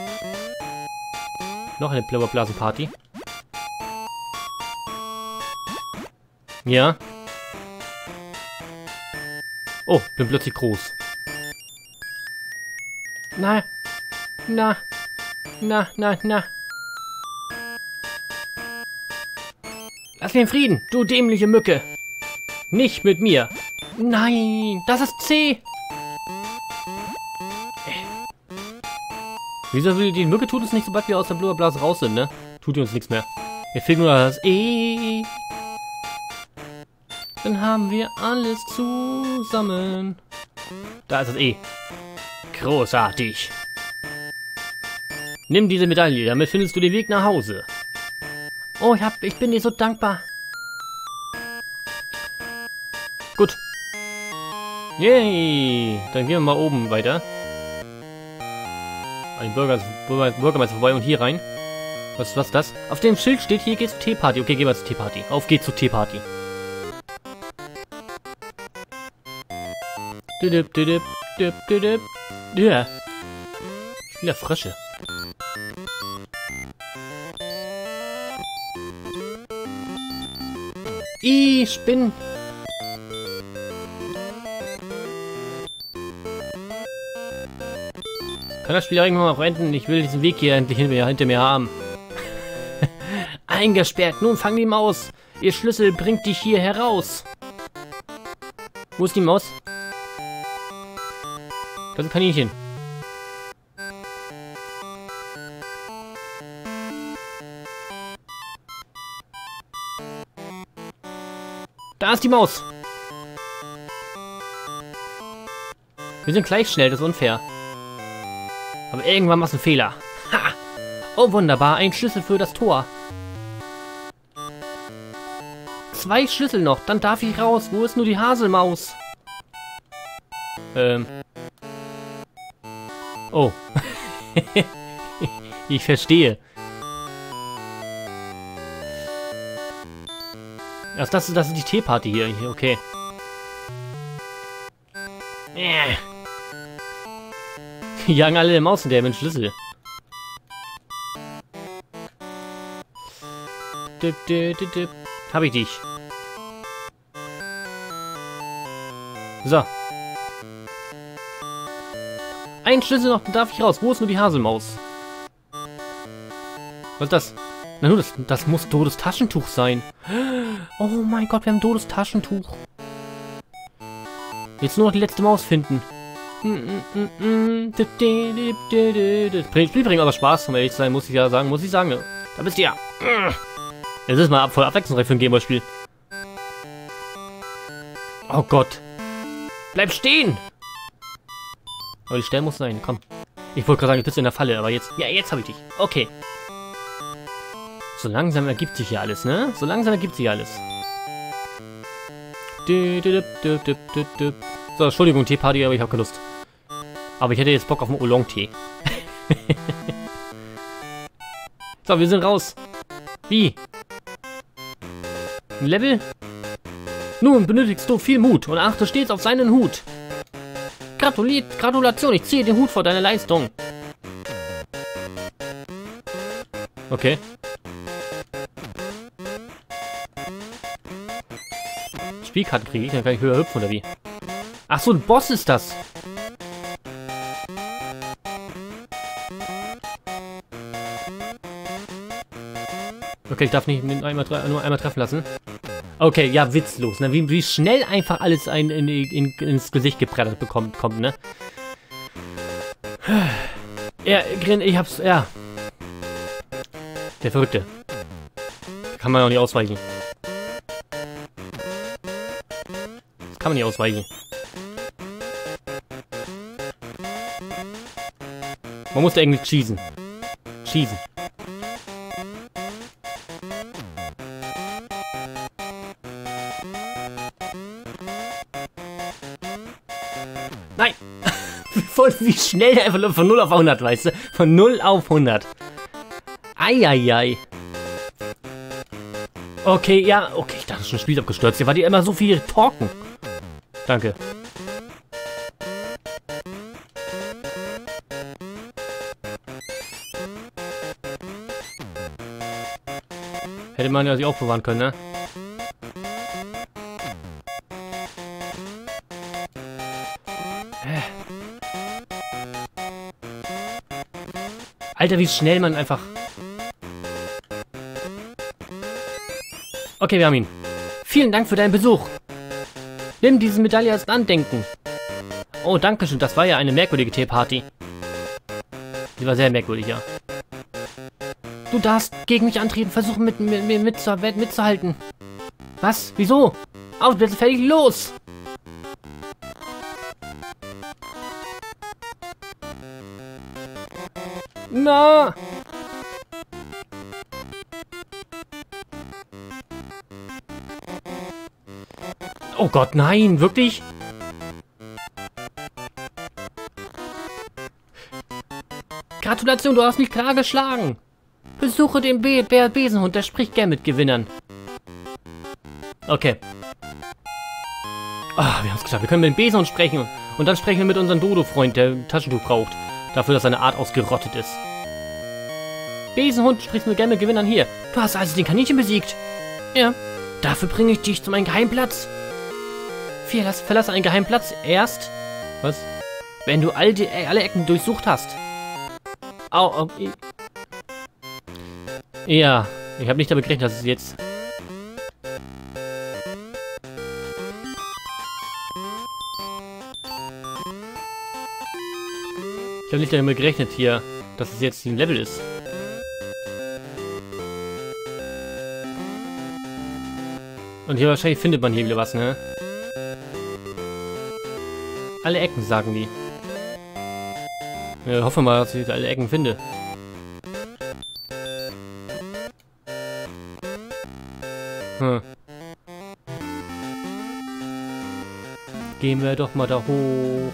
Noch eine Blubberblasenparty. Ja. Oh, bin plötzlich groß. Na. Lass mich in Frieden, du dämliche Mücke. Nicht mit mir. Nein, das ist C. Wieso will die Mücke tut uns nicht, sobald wir aus der Blubberblase raus sind, ne? Tut uns nichts mehr. Mir fehlt nur das E. Dann haben wir alles zusammen. Da ist das E. Großartig. Nimm diese Medaille, damit findest du den Weg nach Hause. Oh, ich bin dir so dankbar. Gut. Yay. Dann gehen wir mal oben weiter. An den Bürgermeister vorbei und hier rein. Was ist das? Auf dem Schild steht, hier geht's zur Teeparty. Okay, gehen wir zur Teeparty. Auf geht's zur Teeparty. Ja. Ich bin der Frösche. Spinnen. Kann das Spiel irgendwann mal auch enden? Ich will diesen Weg hier endlich hinter mir haben. Eingesperrt. Nun fang die Maus. Ihr Schlüssel bringt dich hier heraus. Wo ist die Maus? Das ist ein Kaninchen. Da ist die Maus. Wir sind gleich schnell, das ist unfair. Aber irgendwann machst du einen Fehler. Ha! Oh, wunderbar, ein Schlüssel für das Tor. 2 Schlüssel noch, dann darf ich raus. Wo ist nur die Haselmaus? Oh. Ich verstehe. Ach, das ist die Teeparty hier. Okay. Die jagen alle Maus hinterher mit dem Schlüssel. Hab ich dich. So. Ein Schlüssel noch, dann darf ich raus. Wo ist nur die Haselmaus? Was ist das? Na nur, das muss Dodos Taschentuch sein. Oh mein Gott, wir haben Dodos Taschentuch. Jetzt nur noch die letzte Maus finden. Das Spiel bringt aber Spaß, um ehrlich zu sein, muss ich sagen. Da bist du ja. Das ist mal voll abwechslungsreich für ein Gameboy-Spiel. Oh Gott. Bleib stehen! Aber die Stelle muss sein, komm. Ich wollte gerade sagen, du bist in der Falle, aber jetzt... Ja, jetzt habe ich dich. Okay. So langsam ergibt sich ja alles, ne? So langsam ergibt sich alles. So, Entschuldigung, Teeparty, aber ich habe keine Lust. Aber ich hätte jetzt Bock auf einen Oolong-Tee. So, wir sind raus. Wie? Ein Level? Nun benötigst du viel Mut und achte stets auf seinen Hut. Gratulation, ich ziehe den Hut vor deine Leistung. Okay. Spielkarten kriege ich, dann kann ich höher hüpfen, oder wie? Ach so, ein Boss ist das. Okay, ich darf nicht nur einmal treffen lassen. Okay, ja, witzlos, ne? Wie schnell einfach alles ins Gesicht gebrettert kommt, ne? Ja, ich hab's, ja. Der Verrückte. Da kann man auch nicht ausweichen. Das kann man nicht ausweichen. Man muss da irgendwie schießen. Schießen. Nein! Wie schnell einfach von 0 auf 100, weißt du? Von 0 auf 100. Eieiei. Okay, ja, okay, ich dachte schon, das Spiel ist abgestürzt. Hier war die immer so viel talken. Danke. Hätte man ja sich aufbewahren können, ne? Alter, wie schnell man einfach... Okay, wir haben ihn. Vielen Dank für deinen Besuch. Nimm diese Medaille als Andenken. Oh, danke schön. Das war ja eine merkwürdige Teeparty. Die war sehr merkwürdig, ja. Du darfst gegen mich antreten, versuchen mit mir mitzuhalten. Was? Wieso? Auf, bitte fertig, los! Na! Oh Gott, nein, wirklich? Gratulation, du hast mich klar geschlagen. Besuche den Besenhund, der spricht gern mit Gewinnern. Okay. Ah, wir haben es geschafft. Wir können mit dem Besenhund sprechen. Und dann sprechen wir mit unserem Dodo-Freund, der ein Taschentuch braucht. Dafür, dass seine Art ausgerottet ist. Besenhund, sprichst mit gern mit Gewinnern hier. Du hast also den Kaninchen besiegt. Ja. Dafür bringe ich dich zu meinem Geheimplatz. Verlasse einen Geheimplatz erst. Was? Wenn du alle Ecken durchsucht hast. Au, ja, ich habe nicht damit gerechnet, dass es jetzt... Ich habe nicht damit gerechnet hier, dass es jetzt ein Level ist. Und hier wahrscheinlich findet man hier wieder was, ne? Alle Ecken, sagen die. Ja, hoffen wir mal, dass ich alle Ecken finde. Hm. Gehen wir doch mal da hoch.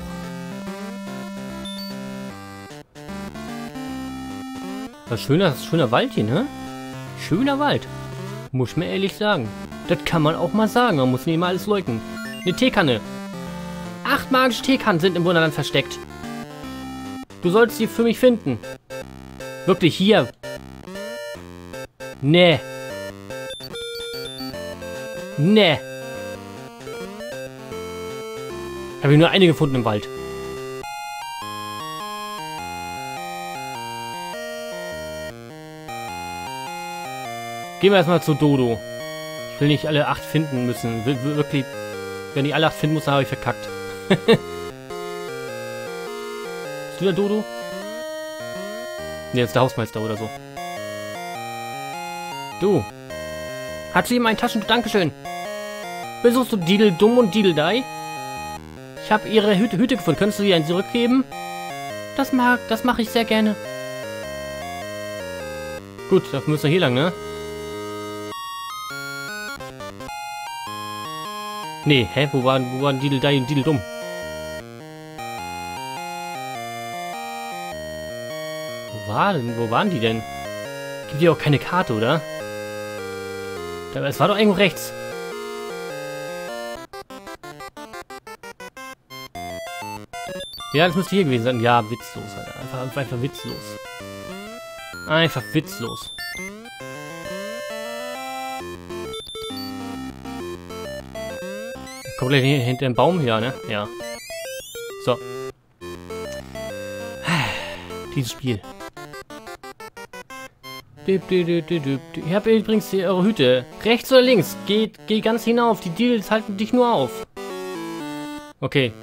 Das ist schöner Wald hier, ne? Schöner Wald. Muss ich mir ehrlich sagen. Das kann man auch mal sagen. Man muss nicht immer alles leugnen. Eine Teekanne. 8 magische Teekannen sind im Wunderland versteckt. Du sollst sie für mich finden. Wirklich, hier. Nee. Nee. Habe ich nur eine gefunden im Wald. Gehen wir erstmal zu Dodo. Ich will nicht alle 8 finden müssen. Wirklich, wenn ich alle 8 finden muss, dann habe ich verkackt. Bist du der Dodo? Ne, jetzt der Hausmeister oder so. Du. Hat sie ihm ein Taschentuch? Dankeschön. Besuchst du Didel Dumm und Didel Dai? Ich habe ihre Hüte gefunden. Könntest du ihr einen zurückgeben? Das mache ich sehr gerne. Gut, dafür müssen wir hier lang, ne? Nee, hä? Wo waren Didel Dai und Didel Dumm? Wo waren die denn? Gibt hier auch keine Karte, oder? Es war doch irgendwo rechts. Ja, das müsste hier gewesen sein. Ja, witzlos, Alter. Einfach witzlos. Einfach witzlos. Kommt gleich hinter dem Baum hier, ne? Ja. So. Dieses Spiel. Ich habe übrigens hier eure Hüte. Rechts oder links? Geh ganz hinauf. Die Deals halten dich nur auf. Okay.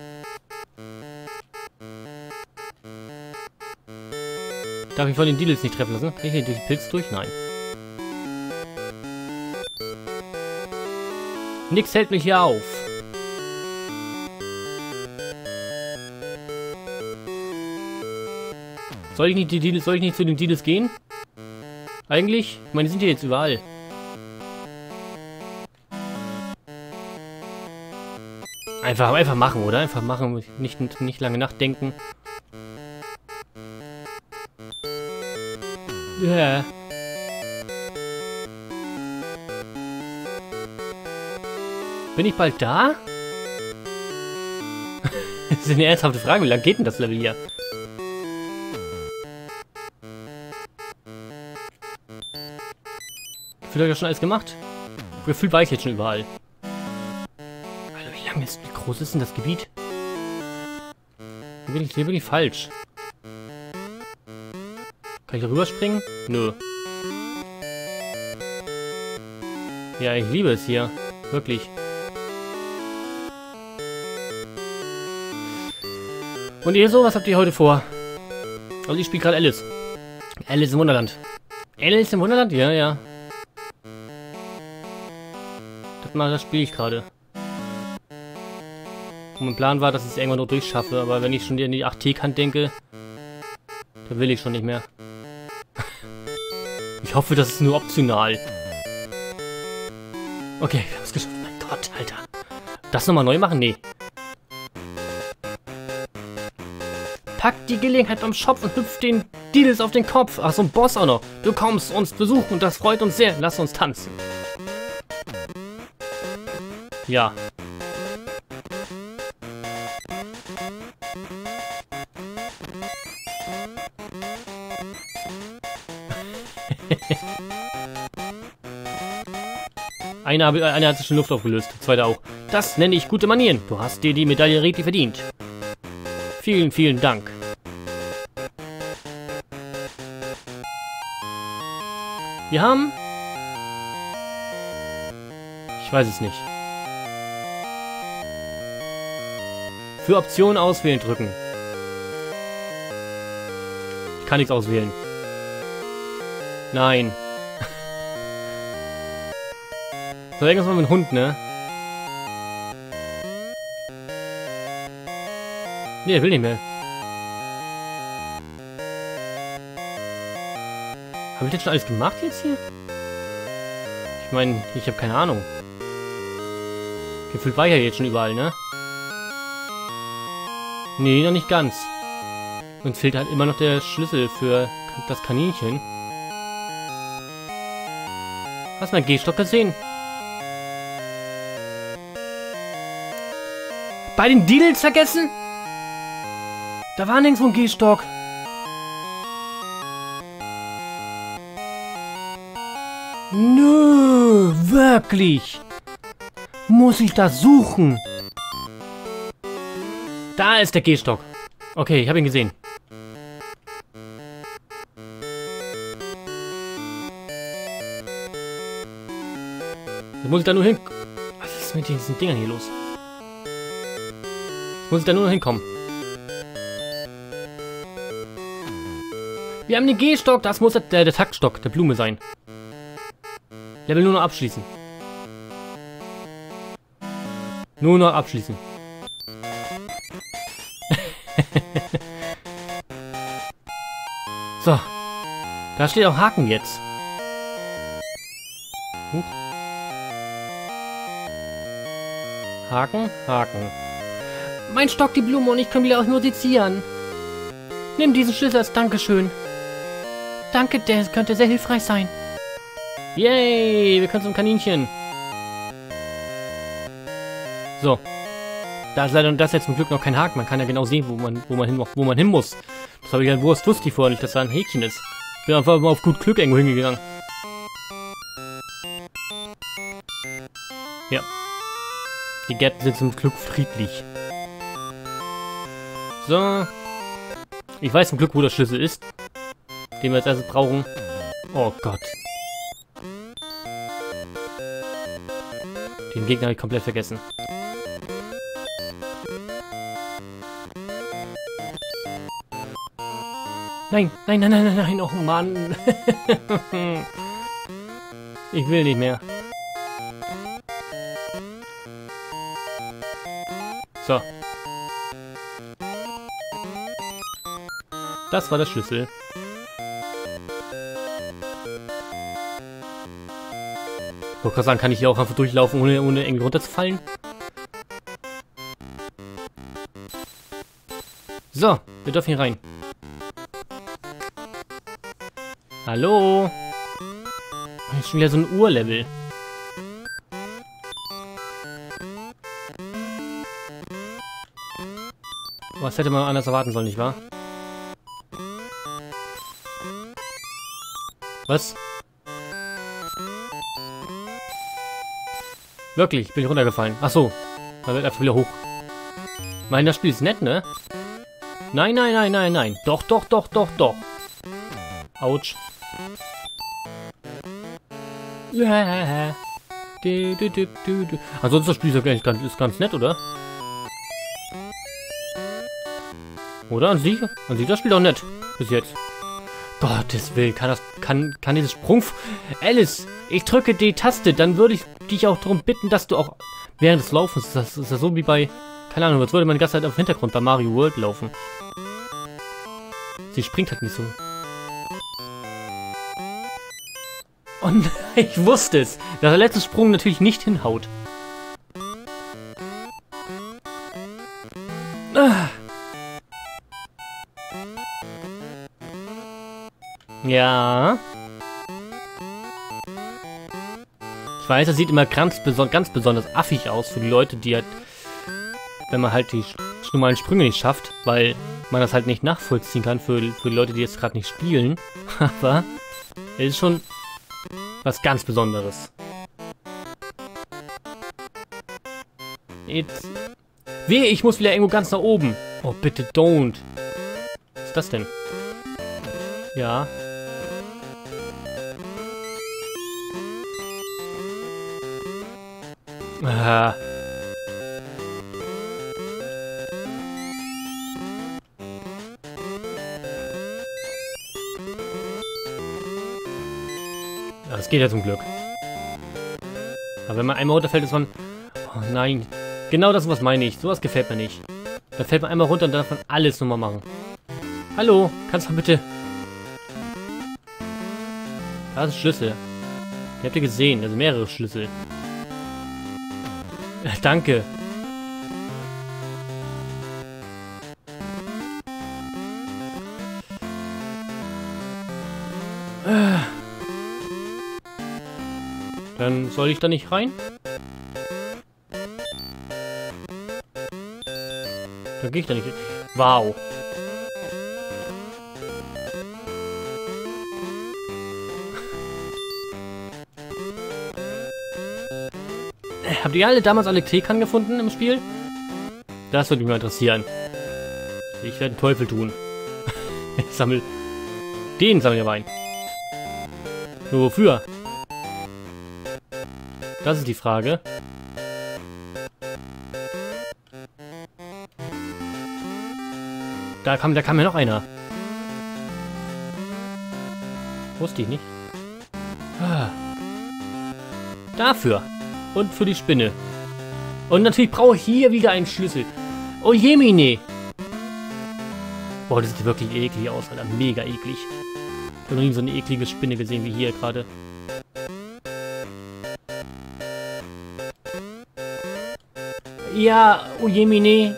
Darf ich von den Deals nicht treffen lassen? Kann ich hier durch den Pilz durch? Nein. Nix hält mich hier auf. Soll ich nicht zu den Deals gehen? Eigentlich? Ich meine, die sind ja jetzt überall. Einfach machen, oder? Einfach machen, nicht lange nachdenken. Ja. Bin ich bald da? Das ist eine ernsthafte Frage. Wie lange geht denn das Level hier? Gefühlt habe ich das schon alles gemacht. Gefühlt war ich jetzt schon überall. Alter, wie groß ist denn das Gebiet? Hier bin ich falsch. Kann ich da rüberspringen? Nö. Ja, ich liebe es hier. Wirklich. Und ihr so, was habt ihr heute vor? Also ich spiele gerade Alice. Alice im Wunderland. Alice im Wunderland? Ja, ja. Das spiele ich gerade. Und mein Plan war, dass ich es irgendwann noch durchschaffe, aber wenn ich schon in die 8T-Kant denke, dann will ich schon nicht mehr. Ich hoffe, das ist nur optional. Okay, wir haben es geschafft. Mein Gott, Alter. Das nochmal neu machen? Nee. Pack die Gelegenheit beim Schopf und hüpft den Deals auf den Kopf. Ach, so ein Boss auch noch. Du kommst uns besuchen und das freut uns sehr. Lass uns tanzen. Ja. Einer hat sich in Luft aufgelöst, der zweite auch. Das nenne ich gute Manieren. Du hast dir die Medaille richtig verdient. Vielen, vielen Dank. Wir haben... Ich weiß es nicht. Für Optionen auswählen drücken. Ich kann nichts auswählen. Nein. So, irgendwas mal mit dem Hund, ne? Ne, er will nicht mehr. Habe ich das schon alles gemacht jetzt hier? Ich meine, ich habe keine Ahnung. Gefühlt war ich ja jetzt schon überall, ne? Nee, noch nicht ganz. Uns fehlt halt immer noch der Schlüssel für das Kaninchen. Hast du meinen Gehstock gesehen? Bei den Deals vergessen? Da war nirgendwo ein Gehstock. Nö, wirklich. Muss ich das suchen? Da ist der Gehstock. Okay, ich habe ihn gesehen. Da muss ich da nur hin... Was ist mit diesen Dingern hier los? Muss ich da nur noch hinkommen? Wir haben den Gehstock. Das muss der Taktstock der Blume sein. Level nur noch abschließen. Nur noch abschließen. So. Da steht auch Haken jetzt. Huch. Haken, Haken. Mein Stock, die Blume und ich können wieder auch musizieren. Nimm diesen Schlüssel als Dankeschön. Danke, der könnte sehr hilfreich sein. Yay, wir können zum Kaninchen. So. Da ist leider jetzt zum Glück noch kein Haken. Man kann ja genau sehen, wo man hin muss. Das habe ich halt wusste ich vorher nicht, dass da ein Häkchen ist. Bin einfach mal auf gut Glück irgendwo hingegangen. Ja. Die Gärten sind zum Glück friedlich. So. Ich weiß zum Glück, wo der Schlüssel ist. Den wir als erstes brauchen. Oh Gott. Den Gegner habe ich komplett vergessen. Nein, nein, nein, nein, nein, nein, oh Mann. Ich will nicht mehr. So. Das war der Schlüssel. Ich wollte gerade sagen, kann ich hier auch einfach durchlaufen, ohne irgendwie runterzufallen? So, wir dürfen hier rein. Hallo? Hier ist schon wieder so ein Urlevel. Was hätte man anders erwarten sollen, nicht wahr? Was? Wirklich, bin ich runtergefallen. Ach so, da wird einfach wieder hoch. Ich meine, das Spiel ist nett, ne? Nein, nein, nein, nein, nein. Doch, doch, doch, doch, doch. Autsch. Ansonsten das Spiel ist ja ganz nett, oder? Oder? An sich das Spiel auch nett. Bis jetzt. Gottes Willen, kann dieses Sprung... Alice, ich drücke die Taste, dann würde ich dich auch darum bitten, dass du auch während des Laufens, das ist ja so wie bei, keine Ahnung, als würde man die ganze Zeit auf dem Hintergrund bei Mario World laufen. Sie springt halt nicht so. Und ich wusste es, dass der letzte Sprung natürlich nicht hinhaut. Ja. Ich weiß, das sieht immer ganz besonders affig aus für die Leute, die halt, wenn man halt die normalen Sprünge nicht schafft, weil man das halt nicht nachvollziehen kann für die Leute, die jetzt gerade nicht spielen. Aber es ist schon was ganz Besonderes. Jetzt. Wehe, ich muss wieder irgendwo ganz nach oben. Oh, bitte don't. Was ist das denn? Ja. Ah. Das geht ja zum Glück. Aber wenn man einmal runterfällt, ist man... Oh nein. Genau das, was meine ich. Sowas gefällt mir nicht. Da fällt man einmal runter und dann darf man alles nochmal machen. Hallo, kannst du bitte... Da ist ein Schlüssel. Die habt ihr gesehen, also mehrere Schlüssel. Danke. Dann soll ich da nicht rein? Da gehe ich da nicht rein. Wow. Habt ihr alle damals alle Teekannen gefunden im Spiel? Das würde mich mal interessieren. Ich werde den Teufel tun. Ich sammle... Den sammle ich aber ein. Nur wofür? Das ist die Frage. Da kam ja noch einer. Wusste ich nicht. Ah. Dafür. Und für die Spinne. Und natürlich brauche ich hier wieder einen Schlüssel. Oh Jemine. Boah, das sieht wirklich eklig aus, Alter. Mega eklig. Ich habe noch nie so eine eklige Spinne gesehen wie hier gerade. Ja, oh Jemine.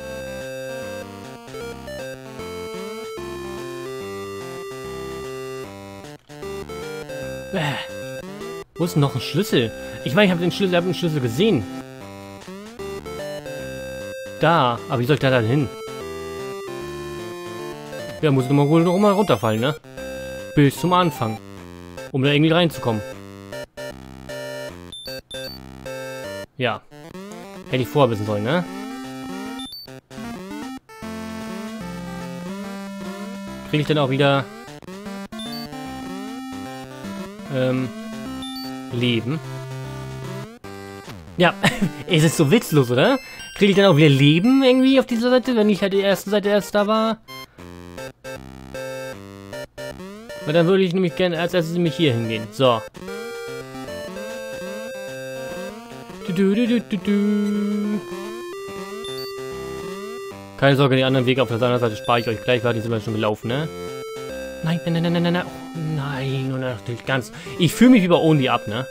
Wo ist denn noch ein Schlüssel? Ich meine, ich habe den Schlüssel gesehen. Da. Aber wie soll ich da dann hin? Ja, muss ich wohl noch mal runterfallen, ne? Bis zum Anfang. Um da irgendwie reinzukommen. Ja. Hätte ich vorher wissen sollen, ne? Kriege ich dann auch wieder... Leben. Ja, es ist so witzlos, oder? Kriege ich dann auch wieder Leben irgendwie auf dieser Seite, wenn ich halt die erste Seite erst da war? Weil dann würde ich nämlich gerne als erstes nämlich hier hingehen. So. Keine Sorge, die anderen Wege auf der anderen Seite spare ich euch gleich, weil die sind wir schon gelaufen, ne? Nein, nein, nein, nein, nein, nein. Oh, nein, und natürlich ganz. Ich fühle mich wie bei Only ab, ne?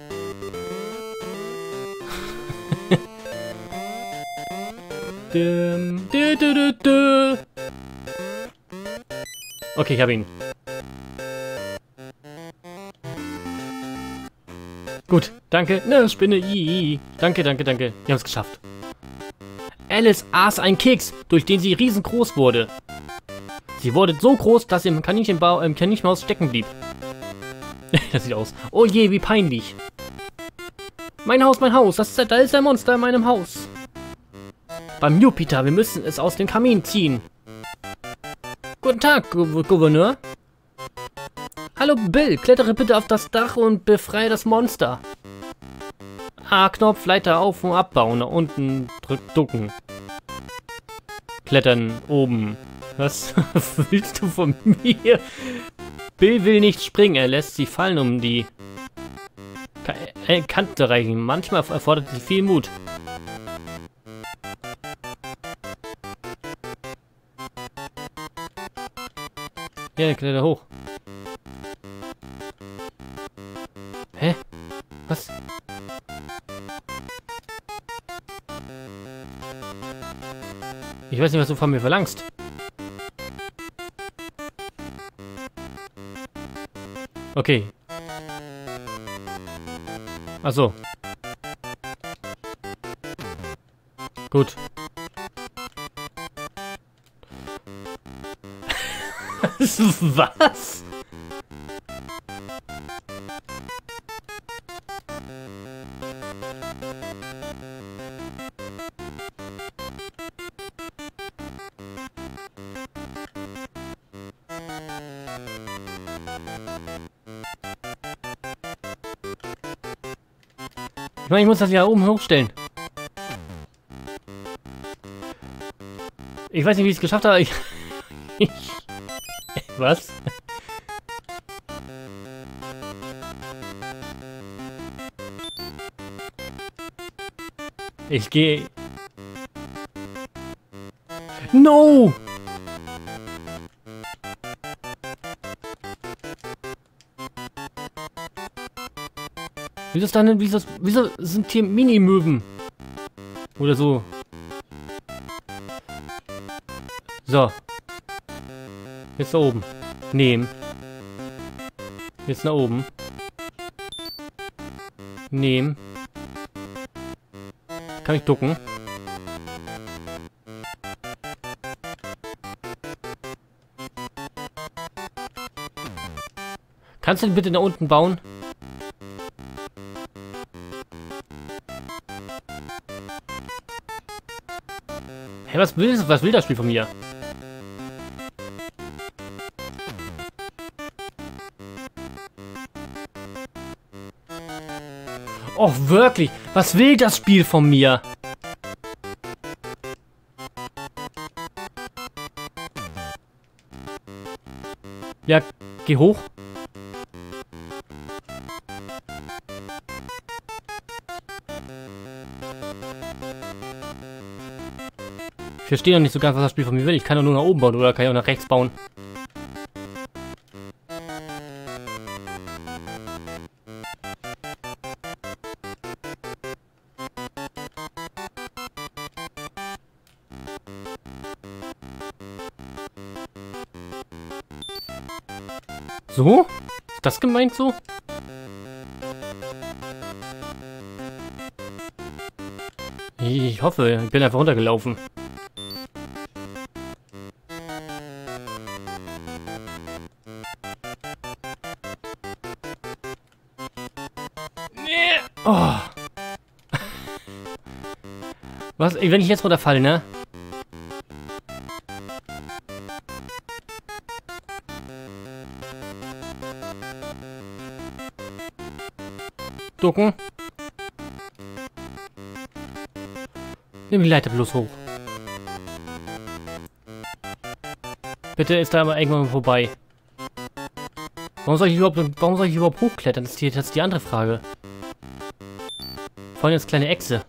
Okay, ich habe ihn. Gut, danke. Ne, Spinne. Danke, danke, danke. Wir haben es geschafft. Alice aß einen Keks, durch den sie riesengroß wurde. Sie wurde so groß, dass sie im Kaninchenmaus stecken blieb. Das sieht aus. Oh je, wie peinlich. Mein Haus, mein Haus. Da ist ein Monster in meinem Haus. Beim Jupiter, wir müssen es aus dem Kamin ziehen. Guten Tag, Gouverneur. Hallo Bill, klettere bitte auf das Dach und befreie das Monster. A-Knopf, Leiter auf und abbauen, nach unten ducken. Klettern, oben. Was willst du von mir? Bill will nicht springen, er lässt sie fallen, um die Kante reichen. Manchmal erfordert sie viel Mut. Ja, kletter hoch. Hä? Was? Ich weiß nicht, was du von mir verlangst. Okay. Ach so. Gut. Was? Ich meine, ich muss das ja oben hochstellen. Ich weiß nicht, wie ich es geschafft habe. Was? Ich gehe... No! Wieso ist da denn, wieso sind hier Mini-Möwen? Oder so. So. Jetzt da oben. Nehmen. Jetzt nach oben. Nehmen. Kann ich ducken? Kannst du den bitte da unten bauen? Hey, was will das Spiel von mir? Oh, wirklich? Was will das Spiel von mir? Ja, geh hoch. Ich verstehe noch nicht so ganz, was das Spiel von mir will. Ich kann doch nur nach oben bauen oder kann ich auch nach rechts bauen. So? Ist das gemeint so? Ich hoffe, ich bin einfach runtergelaufen. Oh. Was, wenn ich jetzt runterfalle, ne? Ducken. Nimm die Leiter bloß hoch. Bitte ist da aber irgendwann vorbei. Warum soll ich überhaupt hochklettern? Das ist die andere Frage. Vor allem jetzt kleine Echse.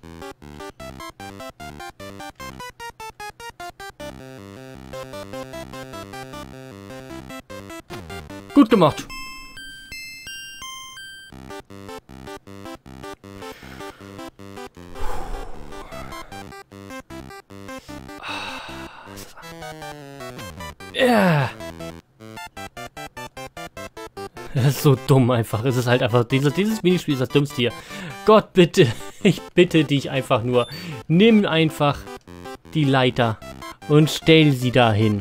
Gut gemacht. Ja. Das ist so dumm einfach. Es ist halt einfach, dieses Minispiel ist das Dümmste hier. Gott, bitte, ich bitte dich einfach nur. Nimm einfach die Leiter und stell sie dahin.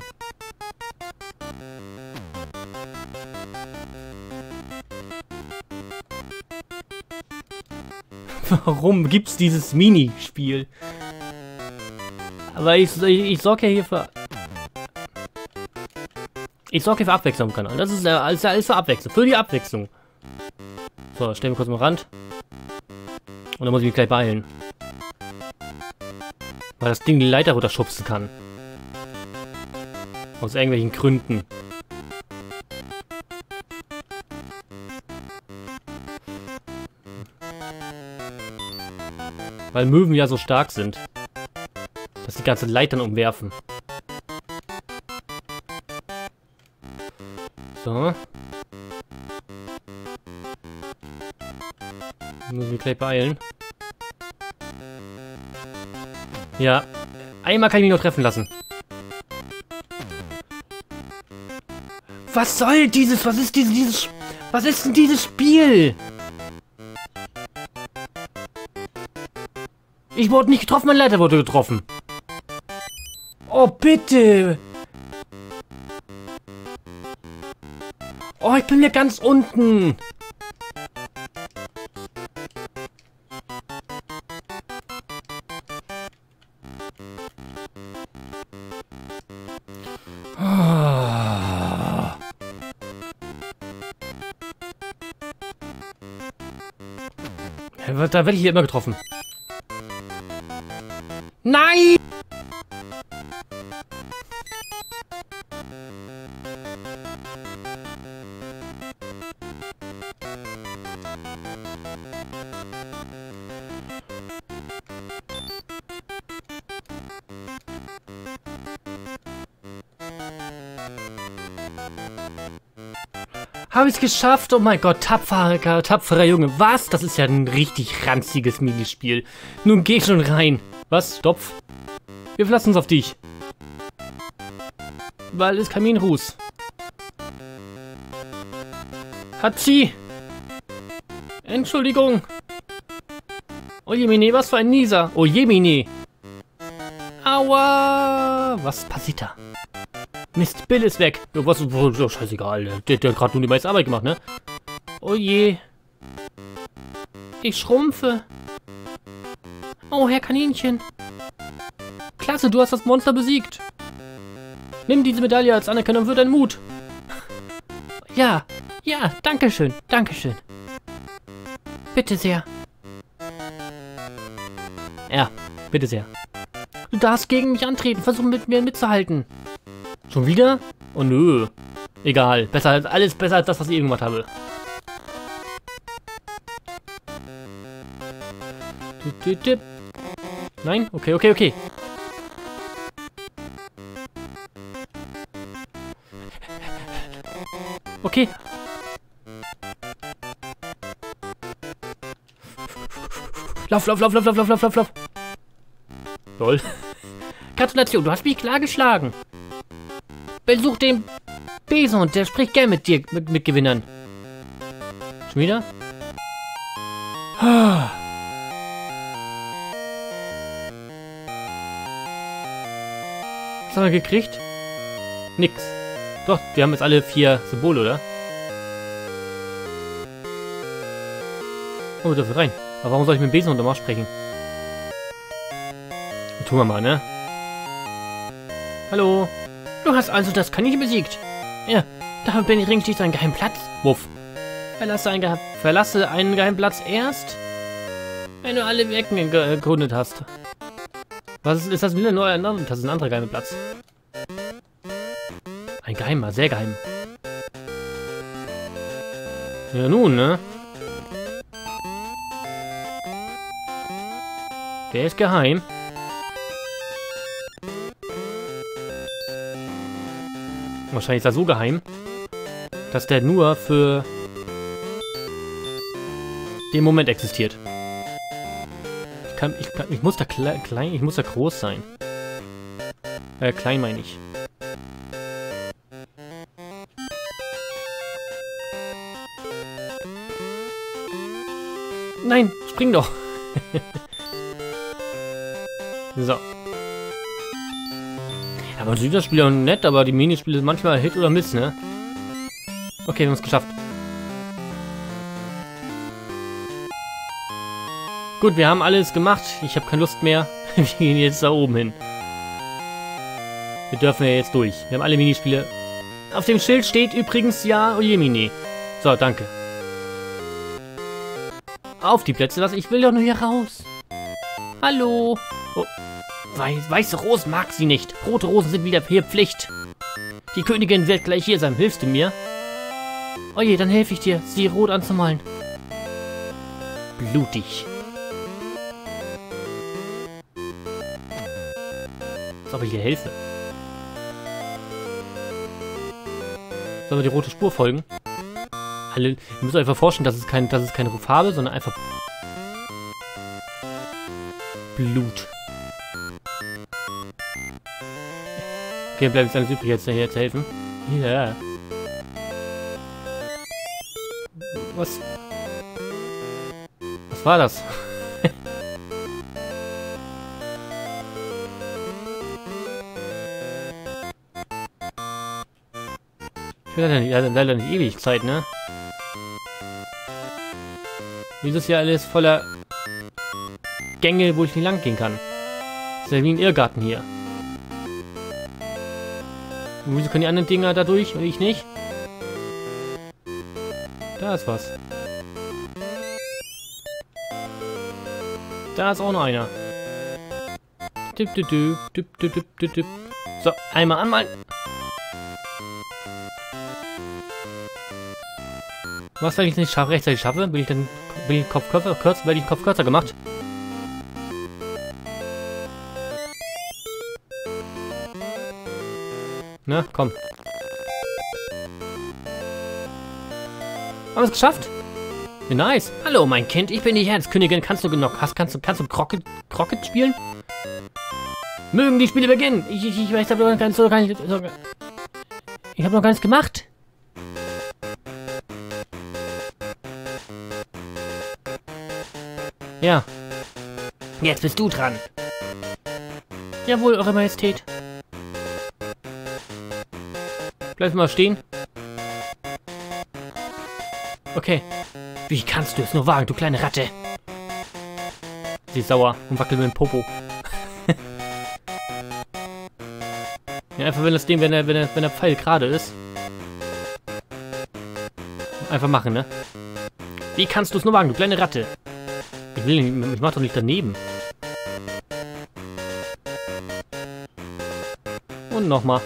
Warum gibt's dieses Minispiel? Aber ich sorge ja hier für... Ich sorge hier für Abwechslung im Kanal. Das ist ja alles für Abwechslung. Für die Abwechslung. So, stellen wir kurz mal Rand. Und dann muss ich mich gleich beeilen. Weil das Ding die Leiter runterschubsen kann. Aus irgendwelchen Gründen. Weil Möwen ja so stark sind. Dass die ganze Leitern umwerfen. So. Muss mich gleich beeilen. Ja. Einmal kann ich mich noch treffen lassen. Was soll dieses? Was ist dieses? Was ist denn dieses Spiel? Ich wurde nicht getroffen, mein Leiter wurde getroffen. Oh, bitte. Oh, ich bin ja ganz unten. Da werde ich hier immer getroffen. Nein! Habe ich es geschafft? Oh mein Gott, tapferer Junge. Was? Das ist ja ein richtig ranziges Minispiel. Nun geh schon rein. Was? Stopf? Wir verlassen uns auf dich. Weil es Kaminruß. Hatschi! Entschuldigung. Oh Jemine, was für ein Nieser. Oh Jemine. Aua! Was passiert da? Mist, Bill ist weg. Ja, was? Oh, scheißegal. Der hat gerade nur die meiste Arbeit gemacht, ne? Oh je. Ich schrumpfe. Oh, Herr Kaninchen. Klasse, du hast das Monster besiegt. Nimm diese Medaille als Anerkennung für deinen Mut. Ja, ja, danke schön, danke schön. Bitte sehr. Ja, bitte sehr. Du darfst gegen mich antreten, versuch mit mir mitzuhalten. Schon wieder? Oh nö. Egal, besser als alles, besser als das, was ich eben gemacht habe. Nein? Okay, okay, okay. Okay. Lauf, lauf, lauf, lauf, lauf, lauf, lauf, lauf, lauf. Lol. Gratulation, du hast mich klar geschlagen. Besuch den Besen, der spricht gern mit dir, mit Gewinnern. Schon wieder? Was haben wir gekriegt? Nix. Doch, wir haben jetzt alle 4 Symbole, oder? Oh, dafür rein. Aber warum soll ich mit dem Besen unterm Arsch sprechen? Tun wir mal, ne? Hallo? Du hast also das Kaninchen besiegt. Ja, dafür bringt dich einen geheimen Platz. Wuff. Verlasse einen geheimen Platz erst, wenn du alle Ecken gegründet hast. Was ist das wieder? Das ist ein anderer geheimer Platz. Ein geheimer, sehr geheim. Ja nun, ne? Der ist geheim. Wahrscheinlich ist er so geheim, dass der nur für den Moment existiert. Ich muss da klein, ich muss da groß sein. Klein meine ich. Nein, spring doch. So. Ja, man sieht das Spiel auch nett, aber die Minispiele sind manchmal Hit oder Miss, ne? Okay, wir haben es geschafft. Gut, wir haben alles gemacht. Ich habe keine Lust mehr. Wir gehen jetzt da oben hin. Wir dürfen ja jetzt durch. Wir haben alle Minispiele. Auf dem Schild steht übrigens ja Ojemini. So, danke. Auf die Plätze, was? Ich will doch nur hier raus. Hallo. Oh. Weiße Rosen mag sie nicht. Rote Rosen sind wieder hier Pflicht. Die Königin wird gleich hier sein. Hilfst du mir? Oh je, dann helfe ich dir, sie rot anzumalen. Blutig. Als ob ich dir helfe. Sollen wir die rote Spur folgen? Ihr müsst euch einfach vorstellen, das ist keine Farbe, sondern einfach Blut. Okay, bleibt jetzt alles übrig, jetzt hier zu helfen. Ja. Was war das? Ich will leider nicht ewig Zeit, ne? Dieses Jahr alles voller Gänge, wo ich nicht lang gehen kann. Das ist ja wie ein Irrgarten hier. Und wieso können die anderen Dinger da durch und ich nicht? Da ist was. Da ist auch noch einer. So, einmal anmalen. Was, wenn ich es nicht rechtzeitig schaffe? Bin ich den Kopf kürzer gemacht? Na, komm. wir es geschafft? Nice. Hallo, mein Kind, ich bin die Herzkönigin. Kannst du Crockett spielen? Mögen die Spiele beginnen. Ich weiß aber noch gar nicht. Ich habe noch gar nichts gemacht. Ja. Jetzt bist du dran. Jawohl, Eure Majestät. Bleib mal stehen. Okay. Wie kannst du es nur wagen, du kleine Ratte? Sie ist sauer und wackelt mit dem Popo. Ja, einfach wenn das Ding, wenn der Pfeil gerade ist. Einfach machen, ne? Wie kannst du es nur wagen, du kleine Ratte? Ich mach doch nicht daneben. Und nochmal.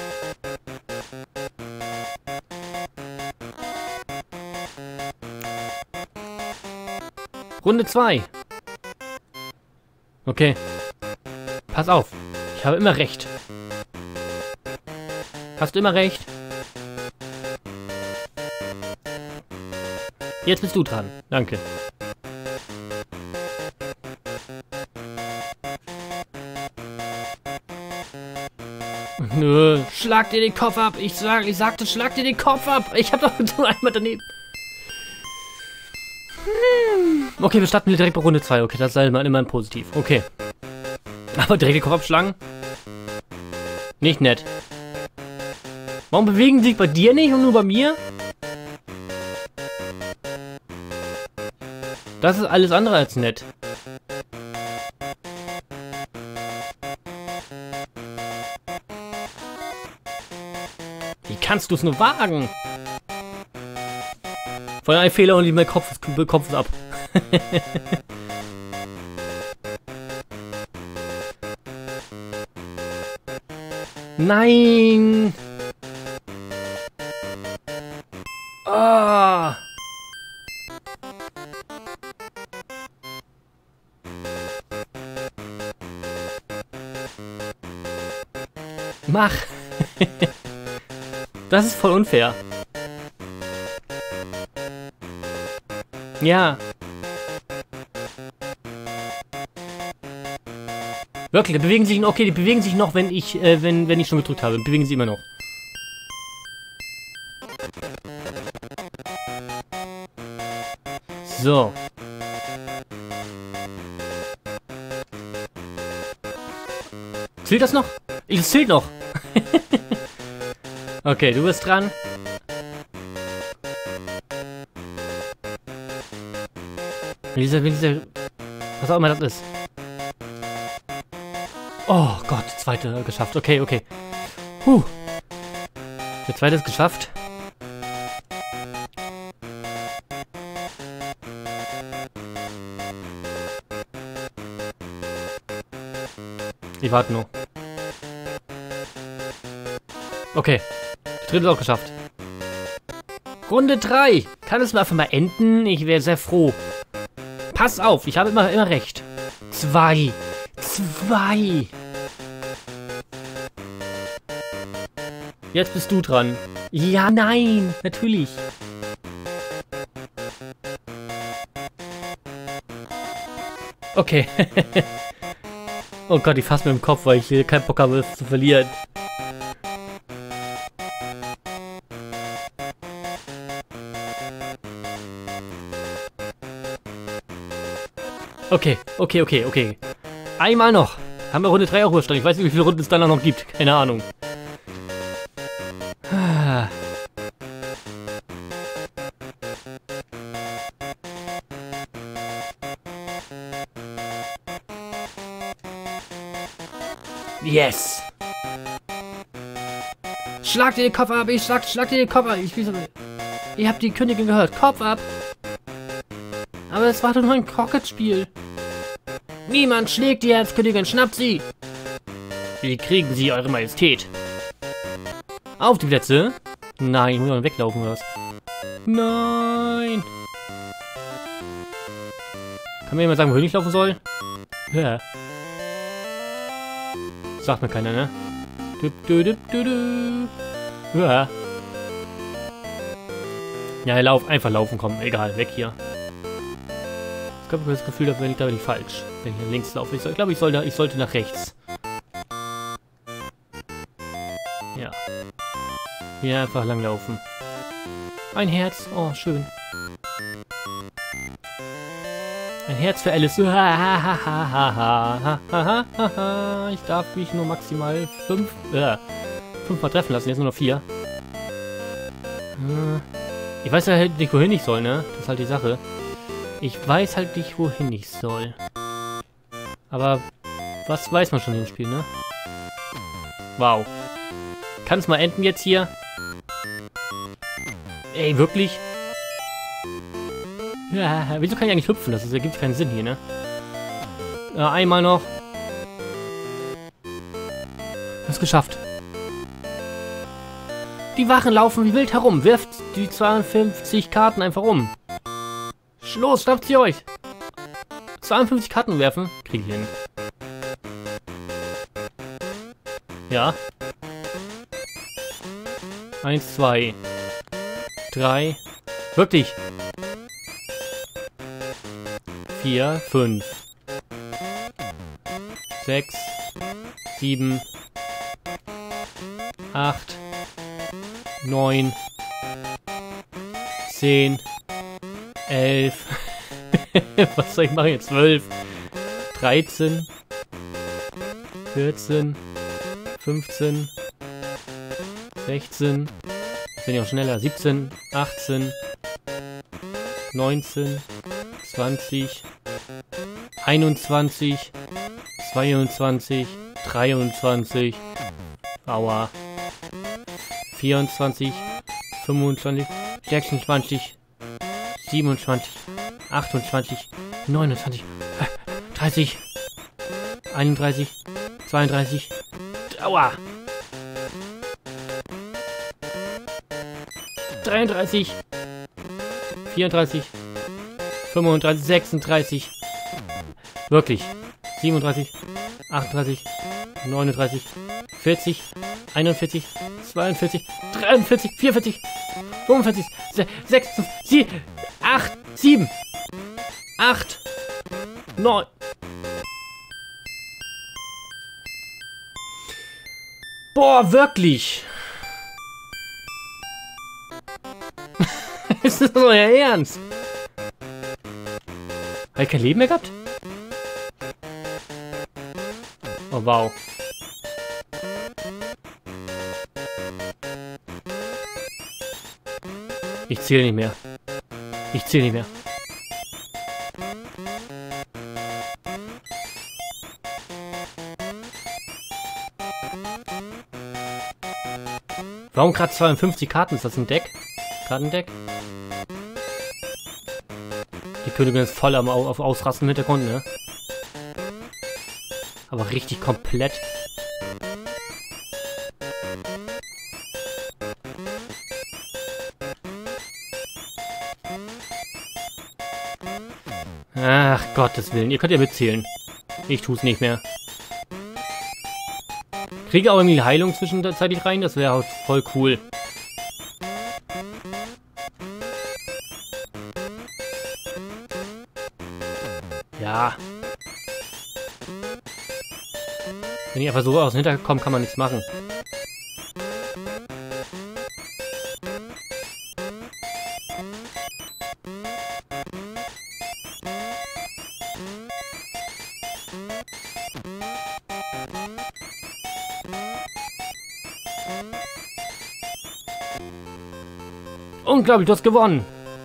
Runde 2. Okay. Pass auf. Ich habe immer recht. Hast du immer recht? Jetzt bist du dran. Danke. Nö, schlag dir den Kopf ab. Ich sagte, schlag dir den Kopf ab. Ich hab doch nur einmal daneben. Okay, wir starten direkt bei Runde 2. Okay, das ist halt immerhin positiv. Okay. Aber direkt den Kopf abschlagen? Nicht nett. Warum bewegen sie sich bei dir nicht und nur bei mir? Das ist alles andere als nett. Wie kannst du es nur wagen? Von einem Fehler und mein Kopf ist ab. Nein! Ah! Mach! Das ist voll unfair. Ja. Wirklich, die bewegen sich noch. Okay, die bewegen sich noch, wenn ich schon gedrückt habe. Bewegen sie immer noch. So. Zählt das noch? Es zählt noch. Okay, du bist dran. Was auch immer das ist. Oh Gott, zweite geschafft. Okay, okay. Der zweite ist geschafft. Ich warte nur. Okay. Der dritte ist auch geschafft. Runde 3. Kann es mal einfach mal enden? Ich wäre sehr froh. Pass auf, ich habe immer recht. 2. Jetzt bist du dran. Ja, nein, natürlich. Okay. Oh Gott, ich fasse mir im Kopf, weil ich hier keinen Bock habe, es zu verlieren. Okay. Einmal noch. Haben wir Runde 3 auch überstanden. Ich weiß nicht, wie viele Runden es dann noch gibt. Keine Ahnung. Yes! Schlag dir den Kopf ab! Schlag dir den Kopf ab! Ihr habt die Königin gehört. Kopf ab! Aber es war doch nur ein Crockett-Spiel. Niemand schlägt die Herzkönigin. Schnappt sie! Wie kriegen sie, Eure Majestät? Auf die Plätze! Nein, ich muss mal weglaufen, oder was? Nein! Kann mir jemand sagen, wohin ich laufen soll? Ja. Sagt mir keiner, ne? Ja. Ja, einfach laufen, komm. Egal, weg hier. Ich habe das Gefühl, da bin ich falsch. Wenn ich nach links laufe. Ich glaube, ich sollte nach rechts. Ja. Hier einfach lang laufen. Ein Herz. Oh, schön. Ein Herz für Alice. Ich darf mich nur maximal 5 mal treffen lassen. Jetzt nur noch 4. Ich weiß halt nicht, wohin ich soll, ne? Das ist halt die Sache. Ich weiß halt nicht, wohin ich soll. Aber was weiß man schon im Spiel, ne? Wow. Kann es mal enden jetzt hier? Ey, wirklich? Ja, wieso kann ich eigentlich hüpfen? Das ergibt keinen Sinn hier, ne? Einmal noch. Hast geschafft. Die Wachen laufen wie wild herum. Wirft die 52 Karten einfach um. Los, schnappt sie euch. 52 Karten werfen. Krieg ich hin. Ja. 1, 2, 3. Wirklich. 4, 5. 6, 7, 8, 9, 10, 11. Was soll ich machen jetzt? 12, 13, 14, 15, 16. Jetzt bin ich auch schneller. 17, 18, 19, 20, 21, 22, 23. Aua. 24, 25, 26, 27, 28, 29, 30, 31, 32. Aua. 33, 34, 35, 36. Wirklich. 37, 38, 39, 40, 41, 42, 43, 44, 45, 46, 7, 8, 7, 8, 9. Boah, wirklich. Ist das euer Ernst? Hat ich kein Leben mehr gehabt? Oh, wow. Ich zähle nicht mehr. Ich zähle nicht mehr. Warum gerade 52 Karten? Ist das ein Deck? Kartendeck? Die Königin ist voll auf Ausrasten im Hintergrund, ne? Aber richtig komplett. Ach, Gottes Willen. Ihr könnt ja mitzählen. Ich tue es nicht mehr. Kriege auch irgendwie Heilung zwischenzeitlich rein? Das wäre auch voll cool. Ja. Wenn ich einfach so aus dem Hintergrund komme, kann man nichts machen. Unglaublich, du hast gewonnen!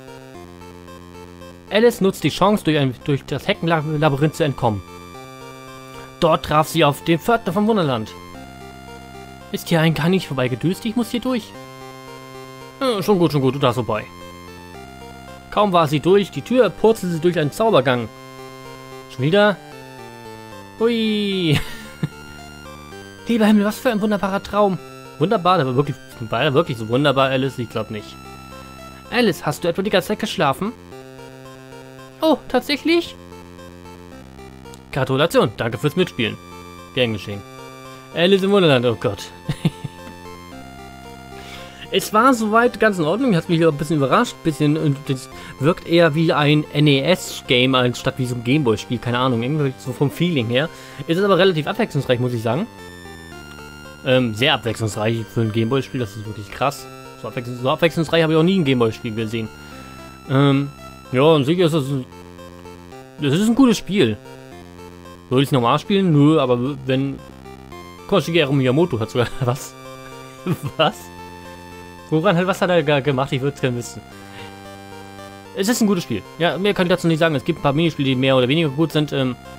Alice nutzt die Chance, durch das Heckenlabyrinth zu entkommen. Dort traf sie auf den Pförtner vom Wunderland. Ist hier ein Kaninchen vorbeigedüst? Ich muss hier durch. Schon gut, du darfst vorbei. Kaum war sie durch die Tür, purzelte sie durch einen Zaubergang. Schon wieder? Hui! Lieber Himmel, was für ein wunderbarer Traum. Wunderbar, war er wirklich so wunderbar, Alice? Ich glaube nicht. Alice, hast du etwa die ganze Zeit geschlafen? Oh, tatsächlich? Gratulation, danke fürs Mitspielen. Gern geschehen. Alice im Wunderland, oh Gott. Es war soweit ganz in Ordnung, hat mich ein bisschen überrascht, das wirkt eher wie ein NES-Game anstatt wie so ein Gameboy-Spiel, keine Ahnung, irgendwie so vom Feeling her. Es ist aber relativ abwechslungsreich, muss ich sagen. Sehr abwechslungsreich für ein Gameboy-Spiel, das ist wirklich krass. So abwechslungsreich habe ich auch nie ein Gameboy-Spiel gesehen. Ja, und sicher ist das ein gutes Spiel. Würde ich es normal spielen? Nö, aber wenn... Guck mal, Shigeru Miyamoto hat sogar... Was? Was? Was hat er gemacht? Ich würde es gerne wissen. Es ist ein gutes Spiel. Ja, mehr kann ich dazu nicht sagen. Es gibt ein paar Minispiele, die mehr oder weniger gut sind.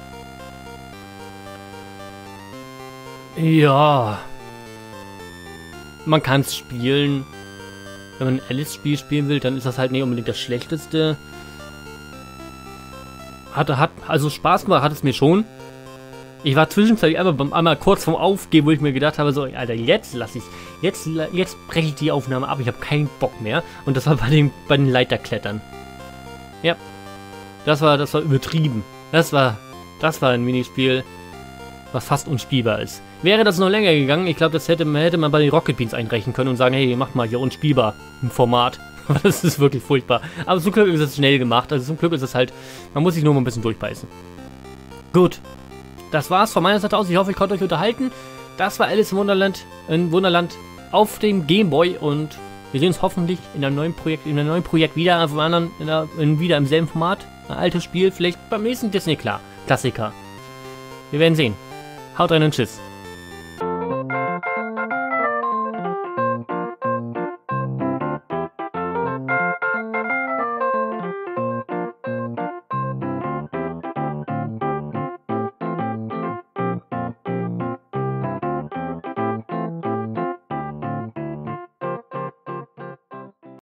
Ja. Man kann es spielen. Wenn man ein Alice-Spiel spielen will, dann ist das halt nicht unbedingt das Schlechteste. Also Spaß gemacht hat es mir schon. Ich war zwischenzeitlich einmal kurz vorm Aufgeben, wo ich mir gedacht habe, so, Alter, jetzt breche ich die Aufnahme ab, ich habe keinen Bock mehr. Und das war bei den Leiterklettern. Ja. Das war übertrieben. Das war ein Minispiel, was fast unspielbar ist. Wäre das noch länger gegangen, ich glaube, das hätte man bei den Rocket Beans einreichen können und sagen, hey, macht mal hier unspielbar im Format. Das ist wirklich furchtbar. Aber zum Glück ist es schnell gemacht. Also zum Glück ist es halt, man muss sich nur mal ein bisschen durchbeißen. Gut. Das war's von meiner Seite aus. Ich hoffe, ich konnte euch unterhalten. Das war Alice in Wunderland auf dem Game Boy und wir sehen uns hoffentlich in einem neuen Projekt wieder, wieder im selben Format. Ein altes Spiel, vielleicht beim nächsten Disney, klar. Klassiker. Wir werden sehen. Haut rein und tschüss.